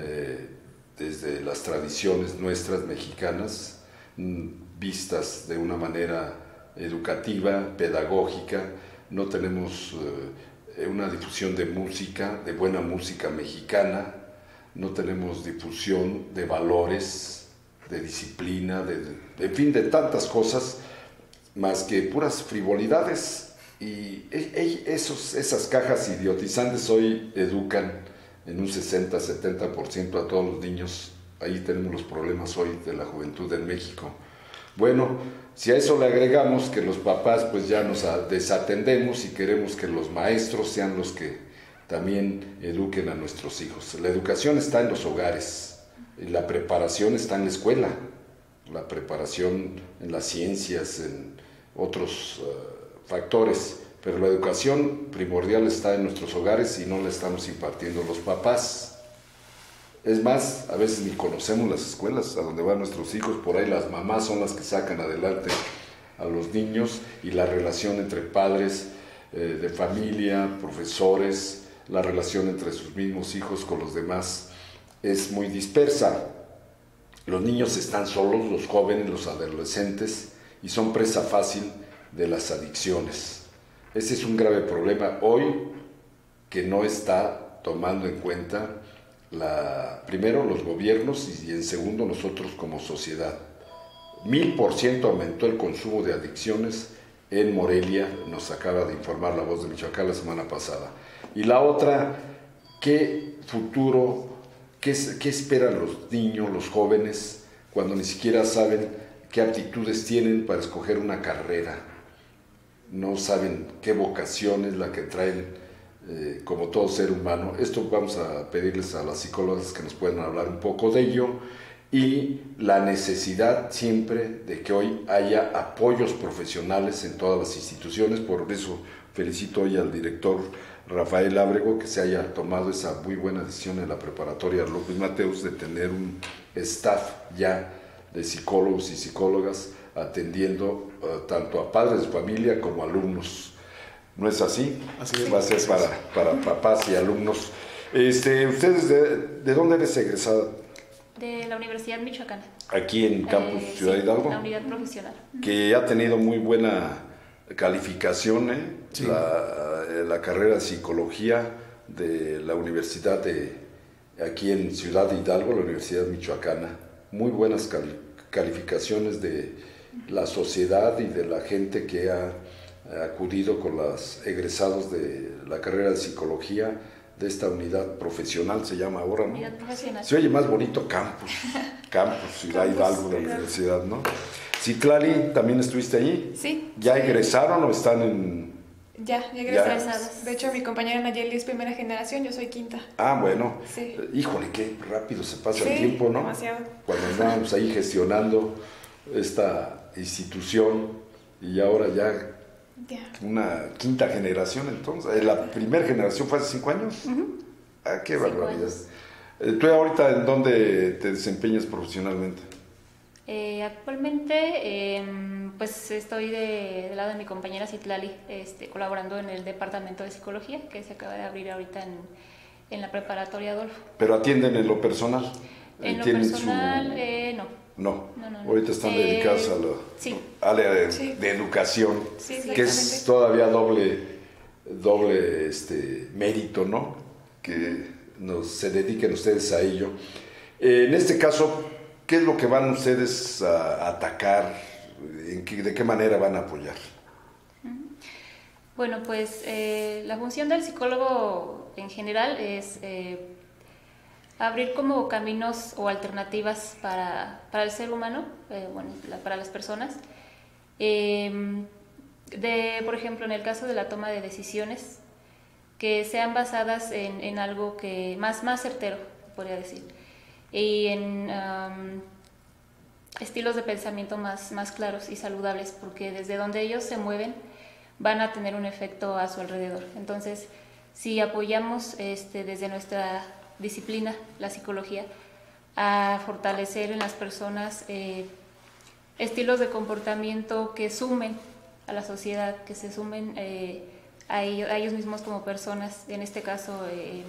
desde las tradiciones nuestras mexicanas vistas de una manera educativa, pedagógica. No tenemos una difusión de música, de buena música mexicana, no tenemos difusión de valores, de disciplina, en fin, de tantas cosas, más que puras frivolidades. Y esas cajas idiotizantes hoy educan en un 60-70% a todos los niños. Ahí tenemos los problemas hoy de la juventud en México. Bueno, si a eso le agregamos que los papás pues ya nos desatendemos y queremos que los maestros sean los que también eduquen a nuestros hijos. La educación está en los hogares, y la preparación está en la escuela, la preparación en las ciencias, en otros factores, pero la educación primordial está en nuestros hogares y no la estamos impartiendo los papás. Es más, a veces ni conocemos las escuelas a donde van nuestros hijos, por ahí las mamás son las que sacan adelante a los niños, y la relación entre padres de familia, profesores, la relación entre sus mismos hijos con los demás es muy dispersa. Los niños están solos, los jóvenes, los adolescentes, y son presa fácil de las adicciones. Ese es un grave problema hoy que no está tomando en cuenta primero los gobiernos y en segundo nosotros como sociedad. 1000% aumentó el consumo de adicciones en Morelia, nos acaba de informar La Voz de Michoacán la semana pasada. Y la otra, ¿qué futuro, qué esperan los niños, los jóvenes, cuando ni siquiera saben qué aptitudes tienen para escoger una carrera? No saben qué vocación es la que traen como todo ser humano. Esto vamos a pedirles a las psicólogas que nos puedan hablar un poco de ello, y la necesidad siempre de que hoy haya apoyos profesionales en todas las instituciones. Por eso felicito hoy al director Rafael Ábrego que se haya tomado esa muy buena decisión en la preparatoria López Mateos de tener un staff ya de psicólogos y psicólogas atendiendo tanto a padres de familia como alumnos. ¿No es así? Así es. Va a ser para papás y alumnos. ¿Ustedes de dónde eres egresada? De la Universidad Michoacana. Aquí en Campus Ciudad sí, Hidalgo. la unidad profesional. Que ha tenido muy buena calificación, Sí. la carrera de psicología de la universidad aquí en Ciudad Hidalgo, la Universidad Michoacana. Muy buenas calificaciones de la sociedad y de la gente que ha acudido con los egresados de la carrera de psicología de esta unidad profesional, se llama ahora, ¿no? Unidad profesional. Se oye más bonito Campus Ciudad Hidalgo, la universidad, ¿no? Citlali, ¿también estuviste allí? Sí. ¿Ya egresaron o están en...? Ya egresadas. De hecho, mi compañera Nayeli es primera generación, yo soy quinta. Ah, bueno. Sí. Híjole, qué rápido se pasa Sí, el tiempo, ¿no? demasiado. Cuando andábamos ahí gestionando esta institución y ahora ya una quinta generación, entonces. La primera generación fue hace 5 años. Ah, qué barbaridad. ¿Tú ahorita en dónde te desempeñas profesionalmente? Actualmente, pues estoy del lado de mi compañera Citlali, colaborando en el departamento de psicología que se acaba de abrir ahorita en la preparatoria Adolfo. ¿Pero atienden en lo personal? En lo personal, no. No. Ahorita están dedicados a lo área de educación, que es todavía doble mérito, ¿no? Que se dediquen ustedes a ello. En este caso, ¿qué es lo que van ustedes a atacar? ¿De qué manera van a apoyar? Bueno, pues la función del psicólogo en general es abrir como caminos o alternativas para el ser humano, para las personas. Por ejemplo, en el caso de la toma de decisiones, que sean basadas en algo que más certero, podría decir, y en estilos de pensamiento más claros y saludables, porque desde donde ellos se mueven van a tener un efecto a su alrededor. Entonces, si apoyamos desde nuestra disciplina, la psicología, a fortalecer en las personas estilos de comportamiento que sumen a la sociedad, que se sumen a ellos mismos como personas, en este caso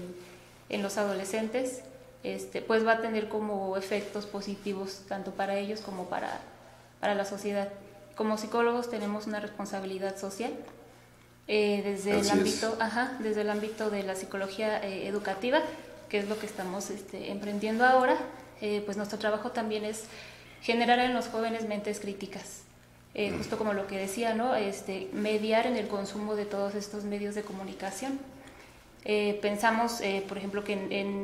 en los adolescentes, pues va a tener como efectos positivos tanto para ellos como para la como psicólogos tenemos una responsabilidad social desde el ámbito de la psicología educativa, que es lo que estamos emprendiendo ahora. Pues nuestro trabajo también es generar en los jóvenes mentes críticas, justo como lo que decía, ¿no? Mediar en el consumo de todos estos medios de comunicación. Pensamos, por ejemplo, que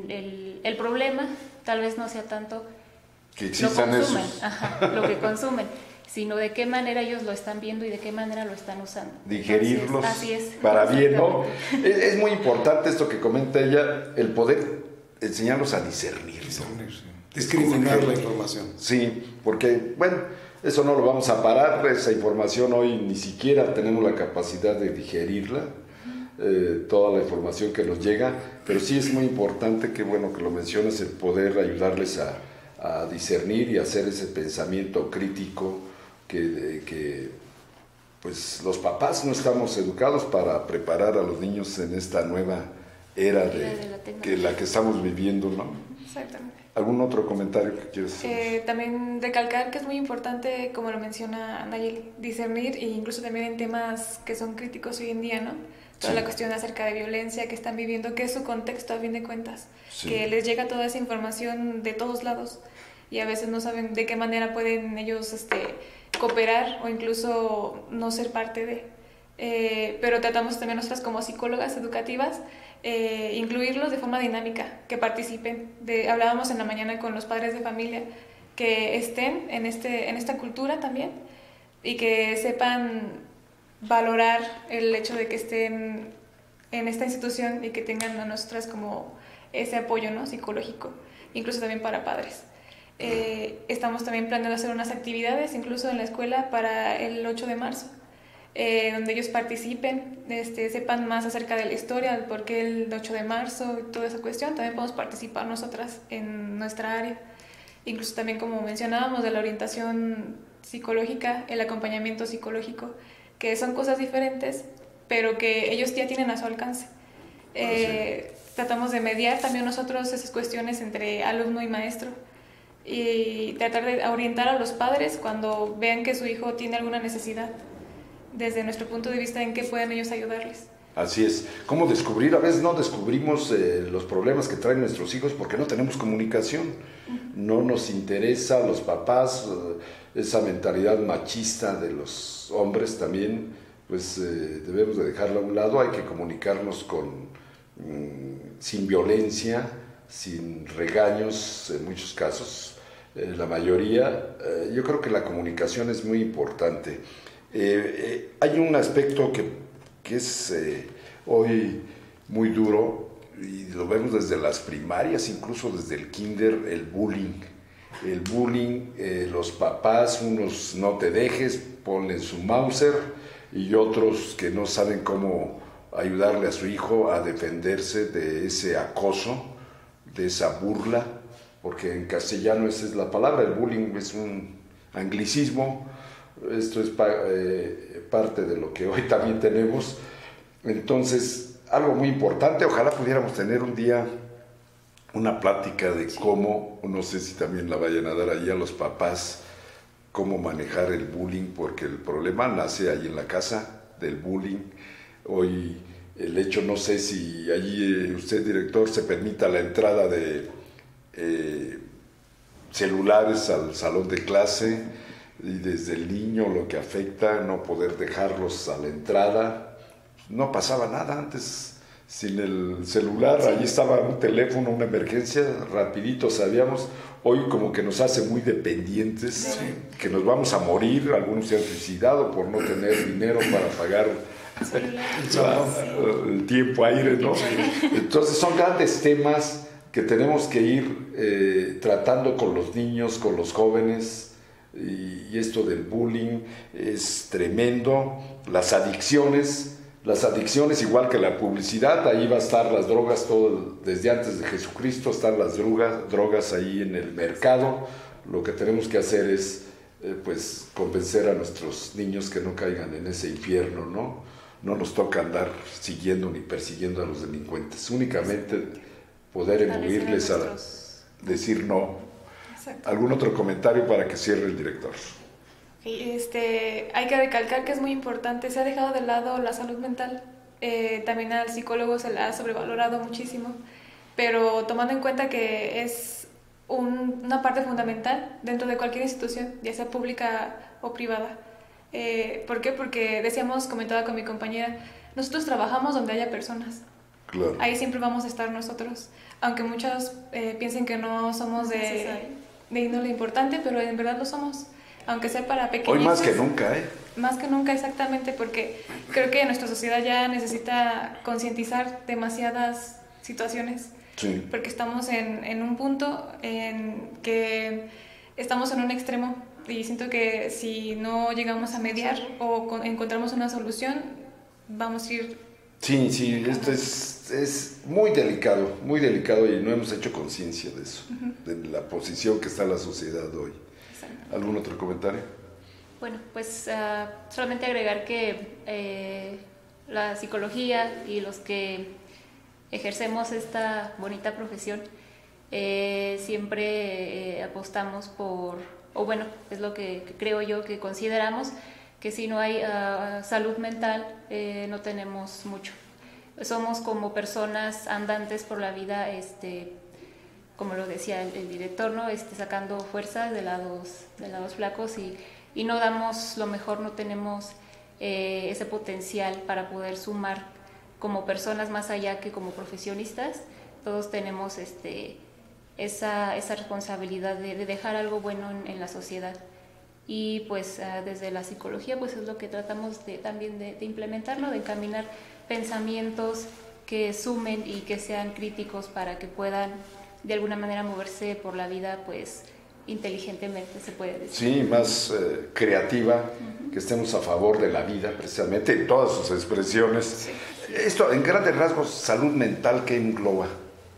el problema tal vez no sea tanto que existan esos, lo que consumen, sino de qué manera ellos lo están viendo y de qué manera lo están usando. Digerirlos. Entonces, así es, para bien, ¿no? Es muy importante esto que comenta ella, el poder enseñarlos a discernir, ¿no? Sí. Discriminar la información. Sí, porque, bueno, eso no lo vamos a parar, esa información hoy ni siquiera tenemos la capacidad de digerirla, toda la información que nos llega, pero sí es muy importante, que bueno que lo mencionas, el poder ayudarles a discernir y hacer ese pensamiento crítico que pues los papás no estamos educados para preparar a los niños en esta nueva era de la que estamos viviendo, ¿no? Exactamente. ¿Algún otro comentario que quieras hacer? También recalcar que es muy importante, como lo menciona Nayeli, discernir, e incluso también en temas que son críticos hoy en día, ¿no? Toda la cuestión acerca de violencia que están viviendo, que es su contexto a fin de cuentas, que les llega toda esa información de todos lados y a veces no saben de qué manera pueden ellos cooperar o incluso no ser parte de. Pero tratamos también nosotras como psicólogas educativas incluirlos de forma dinámica, que participen. Hablábamos en la mañana con los padres de familia, que estén en esta cultura también y que sepan valorar el hecho de que estén en esta institución y que tengan a nosotras como ese apoyo, ¿no? Psicológico, incluso también para padres. Estamos también planeando hacer unas actividades incluso en la escuela para el 8 de marzo, donde ellos participen, sepan más acerca de la historia, del por qué el 8 de marzo y toda esa cuestión. También podemos participar nosotras en nuestra área, incluso también, como mencionábamos, de la orientación psicológica, el acompañamiento psicológico, que son cosas diferentes, pero que ellos ya tienen a su alcance. Tratamos de mediar también nosotros esas cuestiones entre alumno y maestro, y tratar de orientar a los padres cuando vean que su hijo tiene alguna necesidad, desde nuestro punto de vista en qué pueden ellos ayudarles. Así es. ¿Cómo descubrir? A veces no descubrimos los problemas que traen nuestros hijos porque no tenemos comunicación. No nos interesa a los papás, esa mentalidad machista de los hombres también, pues debemos de dejarla a un lado. Hay que comunicarnos sin violencia, sin regaños en muchos casos. La mayoría, yo creo que la comunicación es muy importante. Hay un aspecto que es hoy muy duro y lo vemos desde las primarias, incluso desde el kinder, el bullying. El bullying, los papás, unos no te dejes, ponle su Mauser, y otros que no saben cómo ayudarle a su hijo a defenderse de ese acoso, de esa burla, porque en castellano esa es la palabra, el bullying es un anglicismo. Esto es parte de lo que hoy también tenemos. Entonces, algo muy importante, ojalá pudiéramos tener un día una plática de cómo, no sé si también la vayan a dar ahí a los papás, cómo manejar el bullying, porque el problema nace ahí en la casa del bullying. Hoy el hecho, no sé si allí usted, director, se permita la entrada de celulares al salón de clase, y desde el niño lo que afecta, no poder dejarlos a la entrada. No pasaba nada antes sin el celular, allí estaba un teléfono, una emergencia, rapidito sabíamos. Hoy como que nos hace muy dependientes, que nos vamos a morir, algunos se han suicidado por no tener dinero para pagar el tiempo aire, ¿no? Entonces son grandes temas que tenemos que ir tratando con los niños, con los jóvenes. Y esto del bullying es tremendo. Las adicciones igual que la publicidad, ahí va a estar las drogas, desde antes de Jesucristo están las drogas ahí en el mercado. Lo que tenemos que hacer es pues convencer a nuestros niños que no caigan en ese infierno, ¿no? No nos toca andar siguiendo ni persiguiendo a los delincuentes, únicamente poder imbuirles a decir no. Exacto. ¿Algún otro comentario para que cierre el director? Hay que recalcar que es muy importante, se ha dejado de lado la salud mental, también al psicólogo se le ha sobrevalorado muchísimo, pero tomando en cuenta que es una parte fundamental dentro de cualquier institución, ya sea pública o privada. ¿Por qué? Porque comentaba con mi compañera, nosotros trabajamos donde haya personas. Claro. Ahí siempre vamos a estar nosotros, aunque muchos piensen que no somos de índole importante, pero en verdad lo somos, aunque sea para pequeños. Hoy más que nunca, Más que nunca, exactamente, porque creo que nuestra sociedad ya necesita concientizar demasiadas situaciones, sí. Porque estamos en un punto en que estamos en un extremo y siento que si no llegamos a mediar o encontramos una solución, vamos a ir... Sí, esto es muy delicado y no hemos hecho conciencia de eso, de la posición que está la sociedad hoy. ¿Algún otro comentario? Bueno, pues solamente agregar que la psicología y los que ejercemos esta bonita profesión siempre apostamos por, o bueno, es lo que creo yo que consideramos, que si no hay salud mental no tenemos mucho. Somos como personas andantes por la vida, como lo decía el director, ¿no? Sacando fuerzas de lados flacos y no damos lo mejor, no tenemos ese potencial para poder sumar como personas más allá que como profesionistas. Todos tenemos esa responsabilidad de dejar algo bueno en la sociedad. Y pues desde la psicología pues es lo que tratamos también de implementarlo, de encaminar pensamientos que sumen y que sean críticos para que puedan de alguna manera moverse por la vida pues inteligentemente, se puede decir. Sí, más creativa, que estemos a favor de la vida precisamente en todas sus expresiones. Sí. Esto en grandes rasgos, salud mental, ¿qué engloba?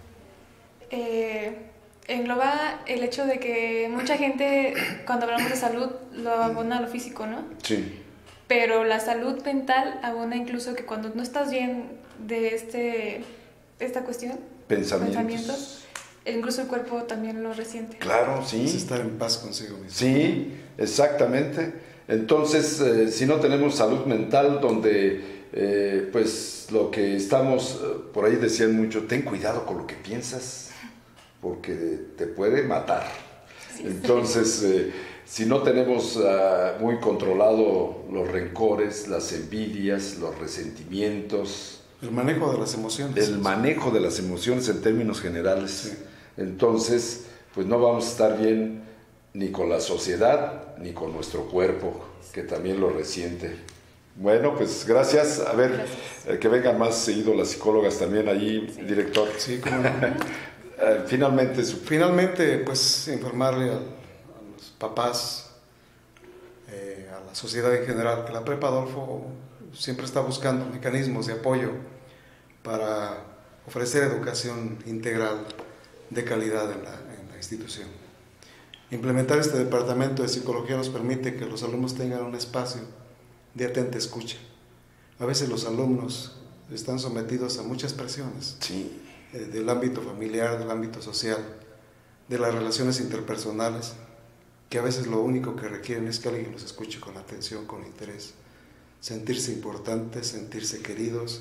Engloba el hecho de que mucha gente, cuando hablamos de salud, lo abona a lo físico, ¿no? Sí. Pero la salud mental abona incluso que cuando no estás bien de esta cuestión, pensamientos, incluso el cuerpo también lo resiente. Claro, sí. Es estar en paz consigo mismo. Sí, exactamente. Entonces, si no tenemos salud mental, donde pues lo que estamos, por ahí decían mucho, ten cuidado con lo que piensas, porque te puede matar. Sí, entonces, si no tenemos muy controlado los rencores, las envidias, los resentimientos. El manejo de las emociones. El manejo de las emociones en términos generales. Sí. Entonces, pues no vamos a estar bien ni con la sociedad, ni con nuestro cuerpo, que también lo resiente. Bueno, pues gracias. A ver, que vengan más seguido las psicólogas también allí, sí. Director. Sí, cómo no. Finalmente, pues informarle a los papás, a la sociedad en general, que la Prepa Adolfo siempre está buscando mecanismos de apoyo para ofrecer educación integral de calidad en la institución. Implementar este departamento de psicología nos permite que los alumnos tengan un espacio de atenta escucha. A veces los alumnos están sometidos a muchas presiones, sí. Del ámbito familiar, del ámbito social, de las relaciones interpersonales, que a veces lo único que requieren es que alguien los escuche con atención, con interés, sentirse importantes, sentirse queridos,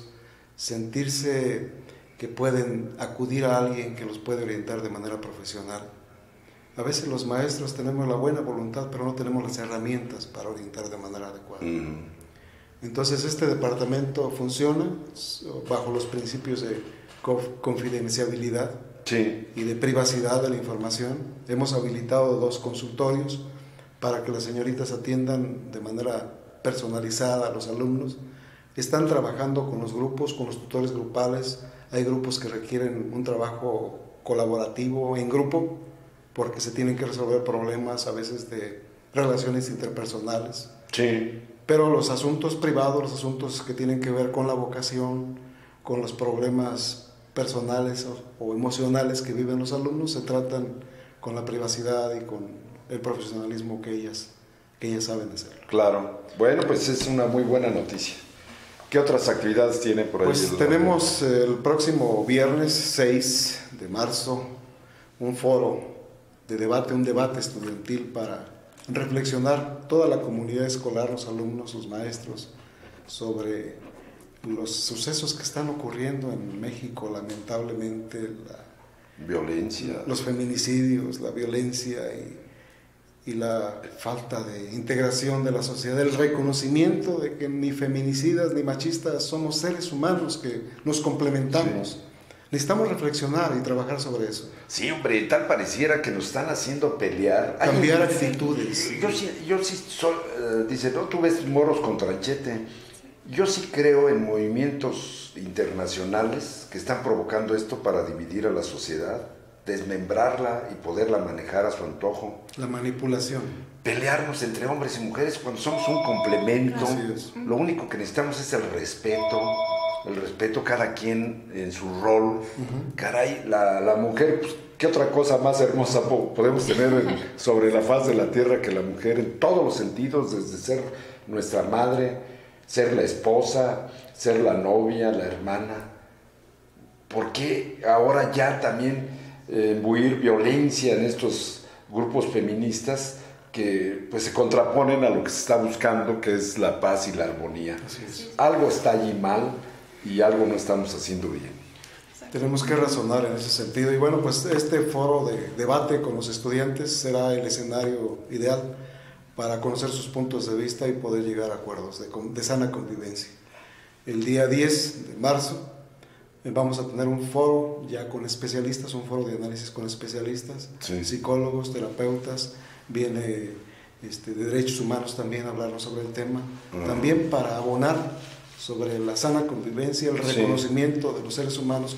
sentirse que pueden acudir a alguien que los puede orientar de manera profesional. A veces los maestros tenemos la buena voluntad, pero no tenemos las herramientas para orientar de manera adecuada. Entonces este departamento funciona bajo los principios de confidencialidad, sí. Y de privacidad de la información. Hemos habilitado 2 consultorios para que las señoritas atiendan de manera personalizada a los alumnos. Están trabajando con los grupos, con los tutores grupales. Hay grupos que requieren un trabajo colaborativo en grupo, porque se tienen que resolver problemas a veces de relaciones interpersonales. Sí. Pero los asuntos privados, los asuntos que tienen que ver con la vocación, con los problemas personales o emocionales que viven los alumnos, se tratan con la privacidad y con el profesionalismo que ellas saben hacerlo. Claro. Bueno, pues es una muy buena noticia. ¿Qué otras actividades tiene por ahí? Pues tenemos el próximo viernes 6 de marzo un foro de debate, un debate estudiantil para reflexionar toda la comunidad escolar, los alumnos, los maestros, sobre los sucesos que están ocurriendo en México, lamentablemente, la violencia, los feminicidios, la violencia y la falta de integración de la sociedad, el reconocimiento de que ni feminicidas ni machistas somos seres humanos que nos complementamos. Sí. Necesitamos reflexionar y trabajar sobre eso. Sí, hombre, tal pareciera que nos están haciendo pelear. Cambiar actitudes. Yo sí dice, no, tú ves moros con tranchete. Yo sí creo en movimientos internacionales que están provocando esto para dividir a la sociedad, desmembrarla y poderla manejar a su antojo. La manipulación. Pelearnos entre hombres y mujeres cuando somos un complemento. Lo único que necesitamos es el respeto cada quien en su rol. Caray, la mujer, pues, ¿qué otra cosa más hermosa podemos tener sobre la faz de la tierra que la mujer en todos los sentidos, desde ser nuestra madre, ser la esposa, ser la novia, la hermana? ¿Por qué ahora ya también imbuir violencia en estos grupos feministas que pues se contraponen a lo que se está buscando, que es la paz y la armonía? Así es. Algo está allí mal y algo no estamos haciendo bien. Tenemos que razonar en ese sentido. Y bueno, pues este foro de debate con los estudiantes será el escenario ideal para conocer sus puntos de vista y poder llegar a acuerdos de sana convivencia. El día 10 de marzo vamos a tener un foro ya con especialistas, un foro de análisis con especialistas, sí. Psicólogos, terapeutas, viene de derechos humanos también a hablarnos sobre el tema, también para abonar sobre la sana convivencia, el reconocimiento de los seres humanos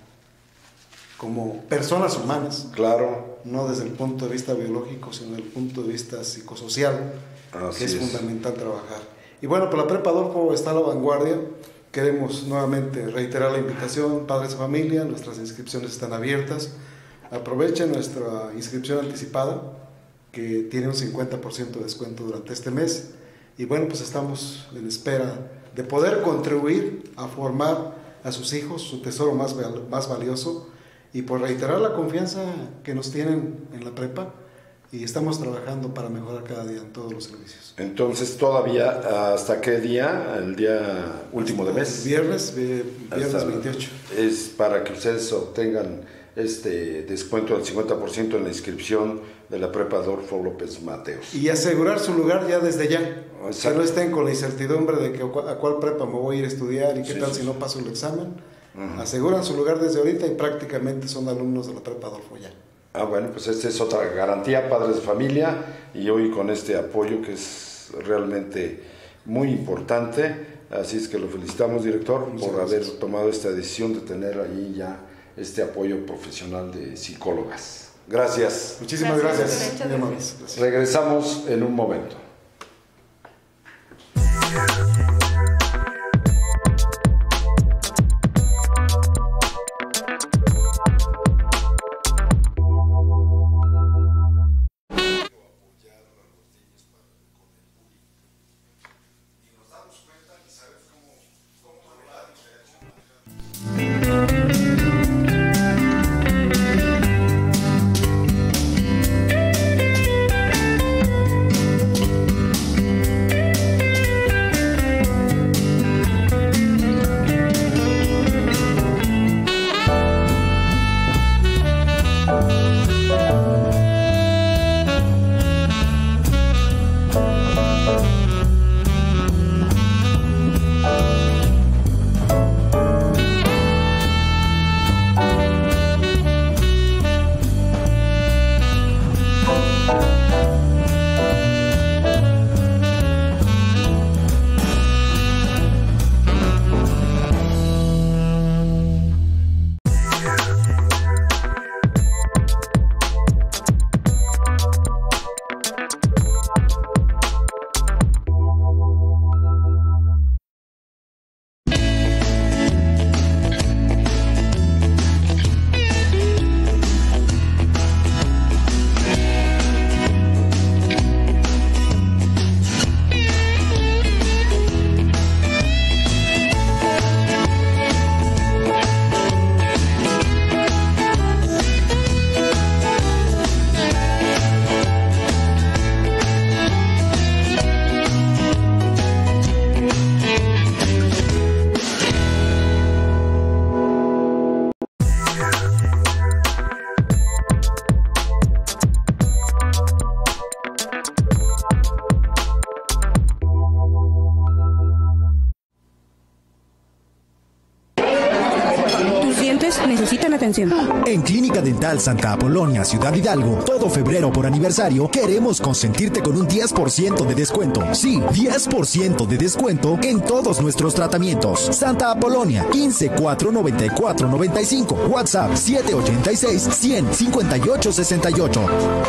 como personas humanas. Claro. No desde el punto de vista biológico, sino desde el punto de vista psicosocial, que es fundamental trabajar. Y bueno, pues la Prepa Adolfo está a la vanguardia. Queremos nuevamente reiterar la invitación, padres de familia, nuestras inscripciones están abiertas. Aprovechen nuestra inscripción anticipada, que tiene un 50% de descuento durante este mes. Y bueno, pues estamos en espera de poder contribuir a formar a sus hijos, su tesoro más valioso, y por reiterar la confianza que nos tienen en la prepa, y estamos trabajando para mejorar cada día en todos los servicios. Entonces, ¿todavía hasta qué día? ¿El día último de mes? Viernes Hasta 28. Es para que ustedes obtengan este descuento del 50% en la inscripción de la prepa Adolfo López Mateos. Y asegurar su lugar ya desde ya. Exacto. Que no estén con la incertidumbre de que a cuál prepa me voy a ir a estudiar y qué Sí, tal sí. si no paso el examen. Aseguran su lugar desde ahorita y prácticamente son alumnos de la prepa Adolfo ya. Bueno, pues esta es otra garantía, padres de familia, y hoy con este apoyo que es realmente muy importante. Así es que lo felicitamos, director, Muchas por gracias. haber tomado esta decisión de tener ahí ya este apoyo profesional de psicólogas. Gracias. Muchísimas Gracias, gracias. muchas Muy gracias. amables. Gracias. Regresamos en un momento. Necesitan atención. En Clínica Dental Santa Apolonia, Ciudad Hidalgo, todo febrero por aniversario, queremos consentirte con un 10% de descuento. Sí, 10% de descuento en todos nuestros tratamientos. Santa Apolonia, 15 4 94 95. WhatsApp 786 100 58 68.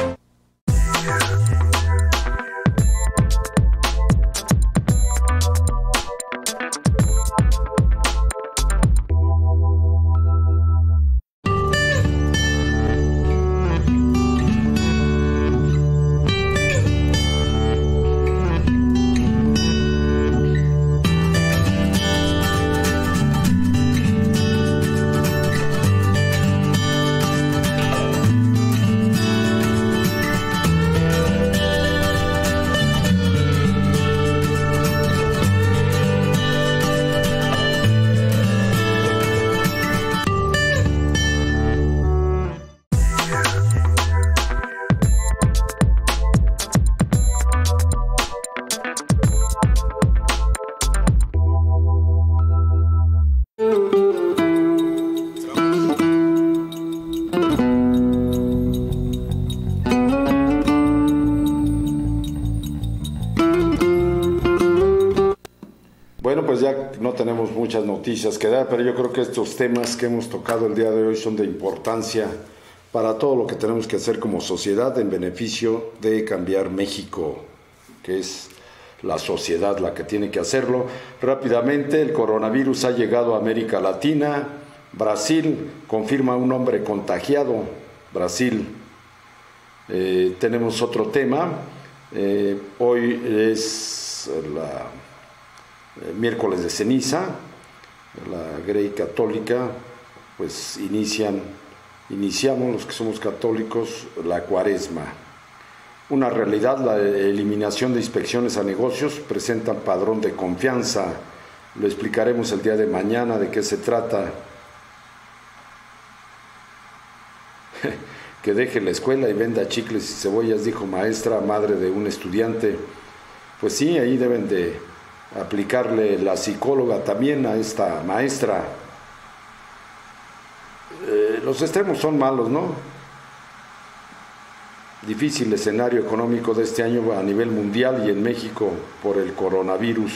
Bueno, pues ya no tenemos muchas noticias que dar, pero yo creo que estos temas que hemos tocado el día de hoy son de importancia para todo lo que tenemos que hacer como sociedad en beneficio de cambiar México, que es la sociedad la que tiene que hacerlo. Rápidamente, el coronavirus ha llegado a América Latina. Brasil confirma un hombre contagiado. Brasil. Tenemos otro tema. Hoy es miércoles de ceniza. La Grey Católica pues inician iniciamos, los que somos católicos, la Cuaresma. Una realidad, la eliminación de inspecciones a negocios presenta padrón de confianza. Lo explicaremos el día de mañana de qué se trata. Que deje la escuela y venda chicles y cebollas, dijo maestra, madre de un estudiante. Pues sí, ahí deben de aplicarle la psicóloga también a esta maestra. Los extremos son malos, ¿no? Difícil escenario económico de este año a nivel mundial y en México por el coronavirus.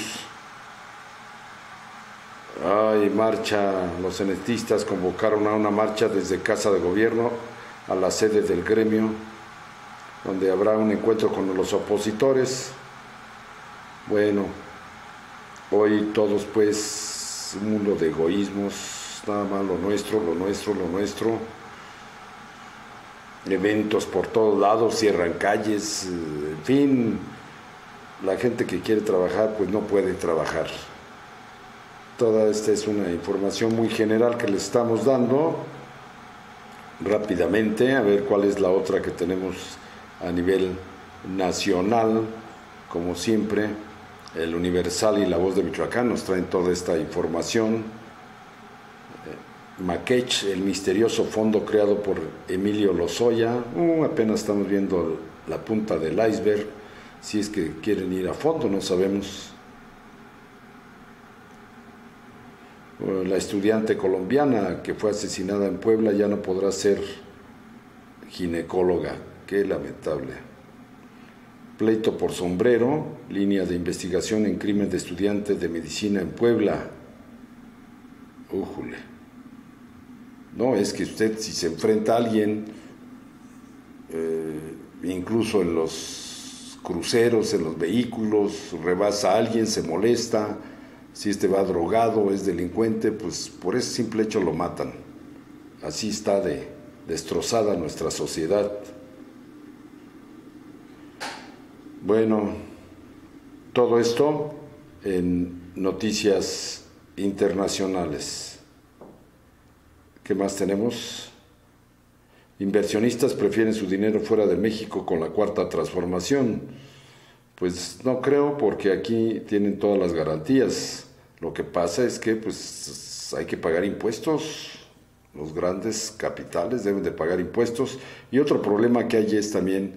Ay, marcha, los cenetistas convocaron a una marcha desde Casa de Gobierno a la sede del gremio, donde habrá un encuentro con los opositores. Bueno, hoy todos pues un mundo de egoísmos, nada más lo nuestro, lo nuestro, lo nuestro. Eventos por todos lados, cierran calles, en fin, la gente que quiere trabajar pues no puede trabajar. Toda esta es una información muy general que le estamos dando rápidamente, a ver cuál es la otra que tenemos a nivel nacional. Como siempre, el Universal y La Voz de Michoacán nos traen toda esta información. Maquech, el misterioso fondo creado por Emilio Lozoya, apenas estamos viendo la punta del iceberg, si es que quieren ir a fondo, no sabemos. La estudiante colombiana que fue asesinada en Puebla ya no podrá ser ginecóloga, qué lamentable. Pleito por sombrero, línea de investigación en crimen de estudiante de medicina en Puebla. Újule. No, es que usted si se enfrenta a alguien, incluso en los cruceros, en los vehículos, rebasa a alguien, se molesta, si este va drogado, es delincuente, pues por ese simple hecho lo matan. Así está destrozada nuestra sociedad. Bueno, todo esto en noticias internacionales. ¿Qué más tenemos? Inversionistas prefieren su dinero fuera de México con la cuarta transformación. Pues no creo, porque aquí tienen todas las garantías. Lo que pasa es que pues hay que pagar impuestos. Los grandes capitales deben de pagar impuestos. Y otro problema que hay es también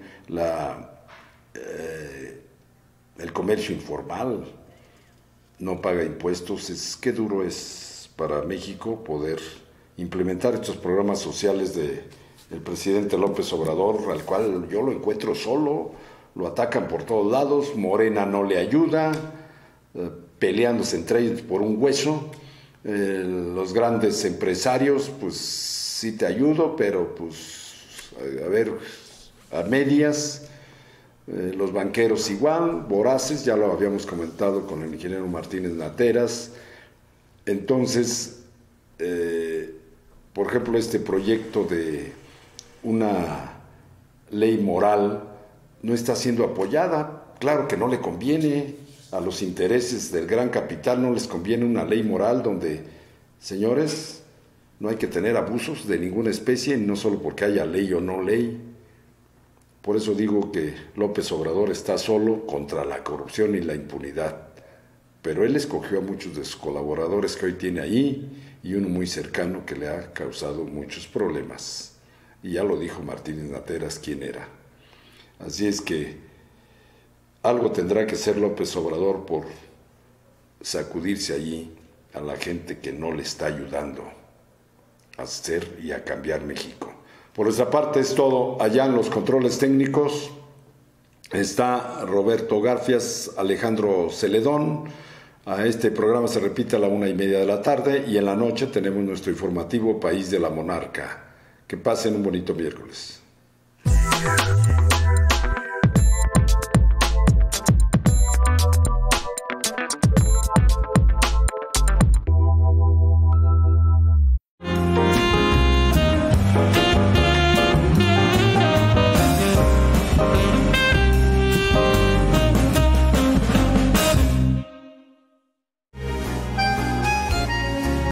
el comercio informal. No paga impuestos. Qué duro es para México poder implementar estos programas sociales del presidente López Obrador, al cual yo lo encuentro solo, lo atacan por todos lados, Morena no le ayuda, peleándose entre ellos por un hueso, los grandes empresarios, pues sí te ayudo, pero pues a ver, a medias, los banqueros igual, voraces, ya lo habíamos comentado con el ingeniero Martínez Nateras. Entonces, por ejemplo, este proyecto de una ley moral no está siendo apoyada. Claro que no le conviene a los intereses del gran capital, no les conviene una ley moral donde, señores, no hay que tener abusos de ninguna especie, no solo porque haya ley o no ley. Por eso digo que López Obrador está solo contra la corrupción y la impunidad. Pero él escogió a muchos de sus colaboradores que hoy tiene ahí, y uno muy cercano que le ha causado muchos problemas. Y ya lo dijo Martínez Nateras quién era. Así es que algo tendrá que hacer López Obrador por sacudirse allí a la gente que no le está ayudando a hacer y a cambiar México. Por nuestra parte es todo. Allá en los controles técnicos está Roberto Garfias, Alejandro Celedón. A este programa se repite a la 1:30 de la tarde y en la noche tenemos nuestro informativo País de la Monarca. Que pasen un bonito miércoles.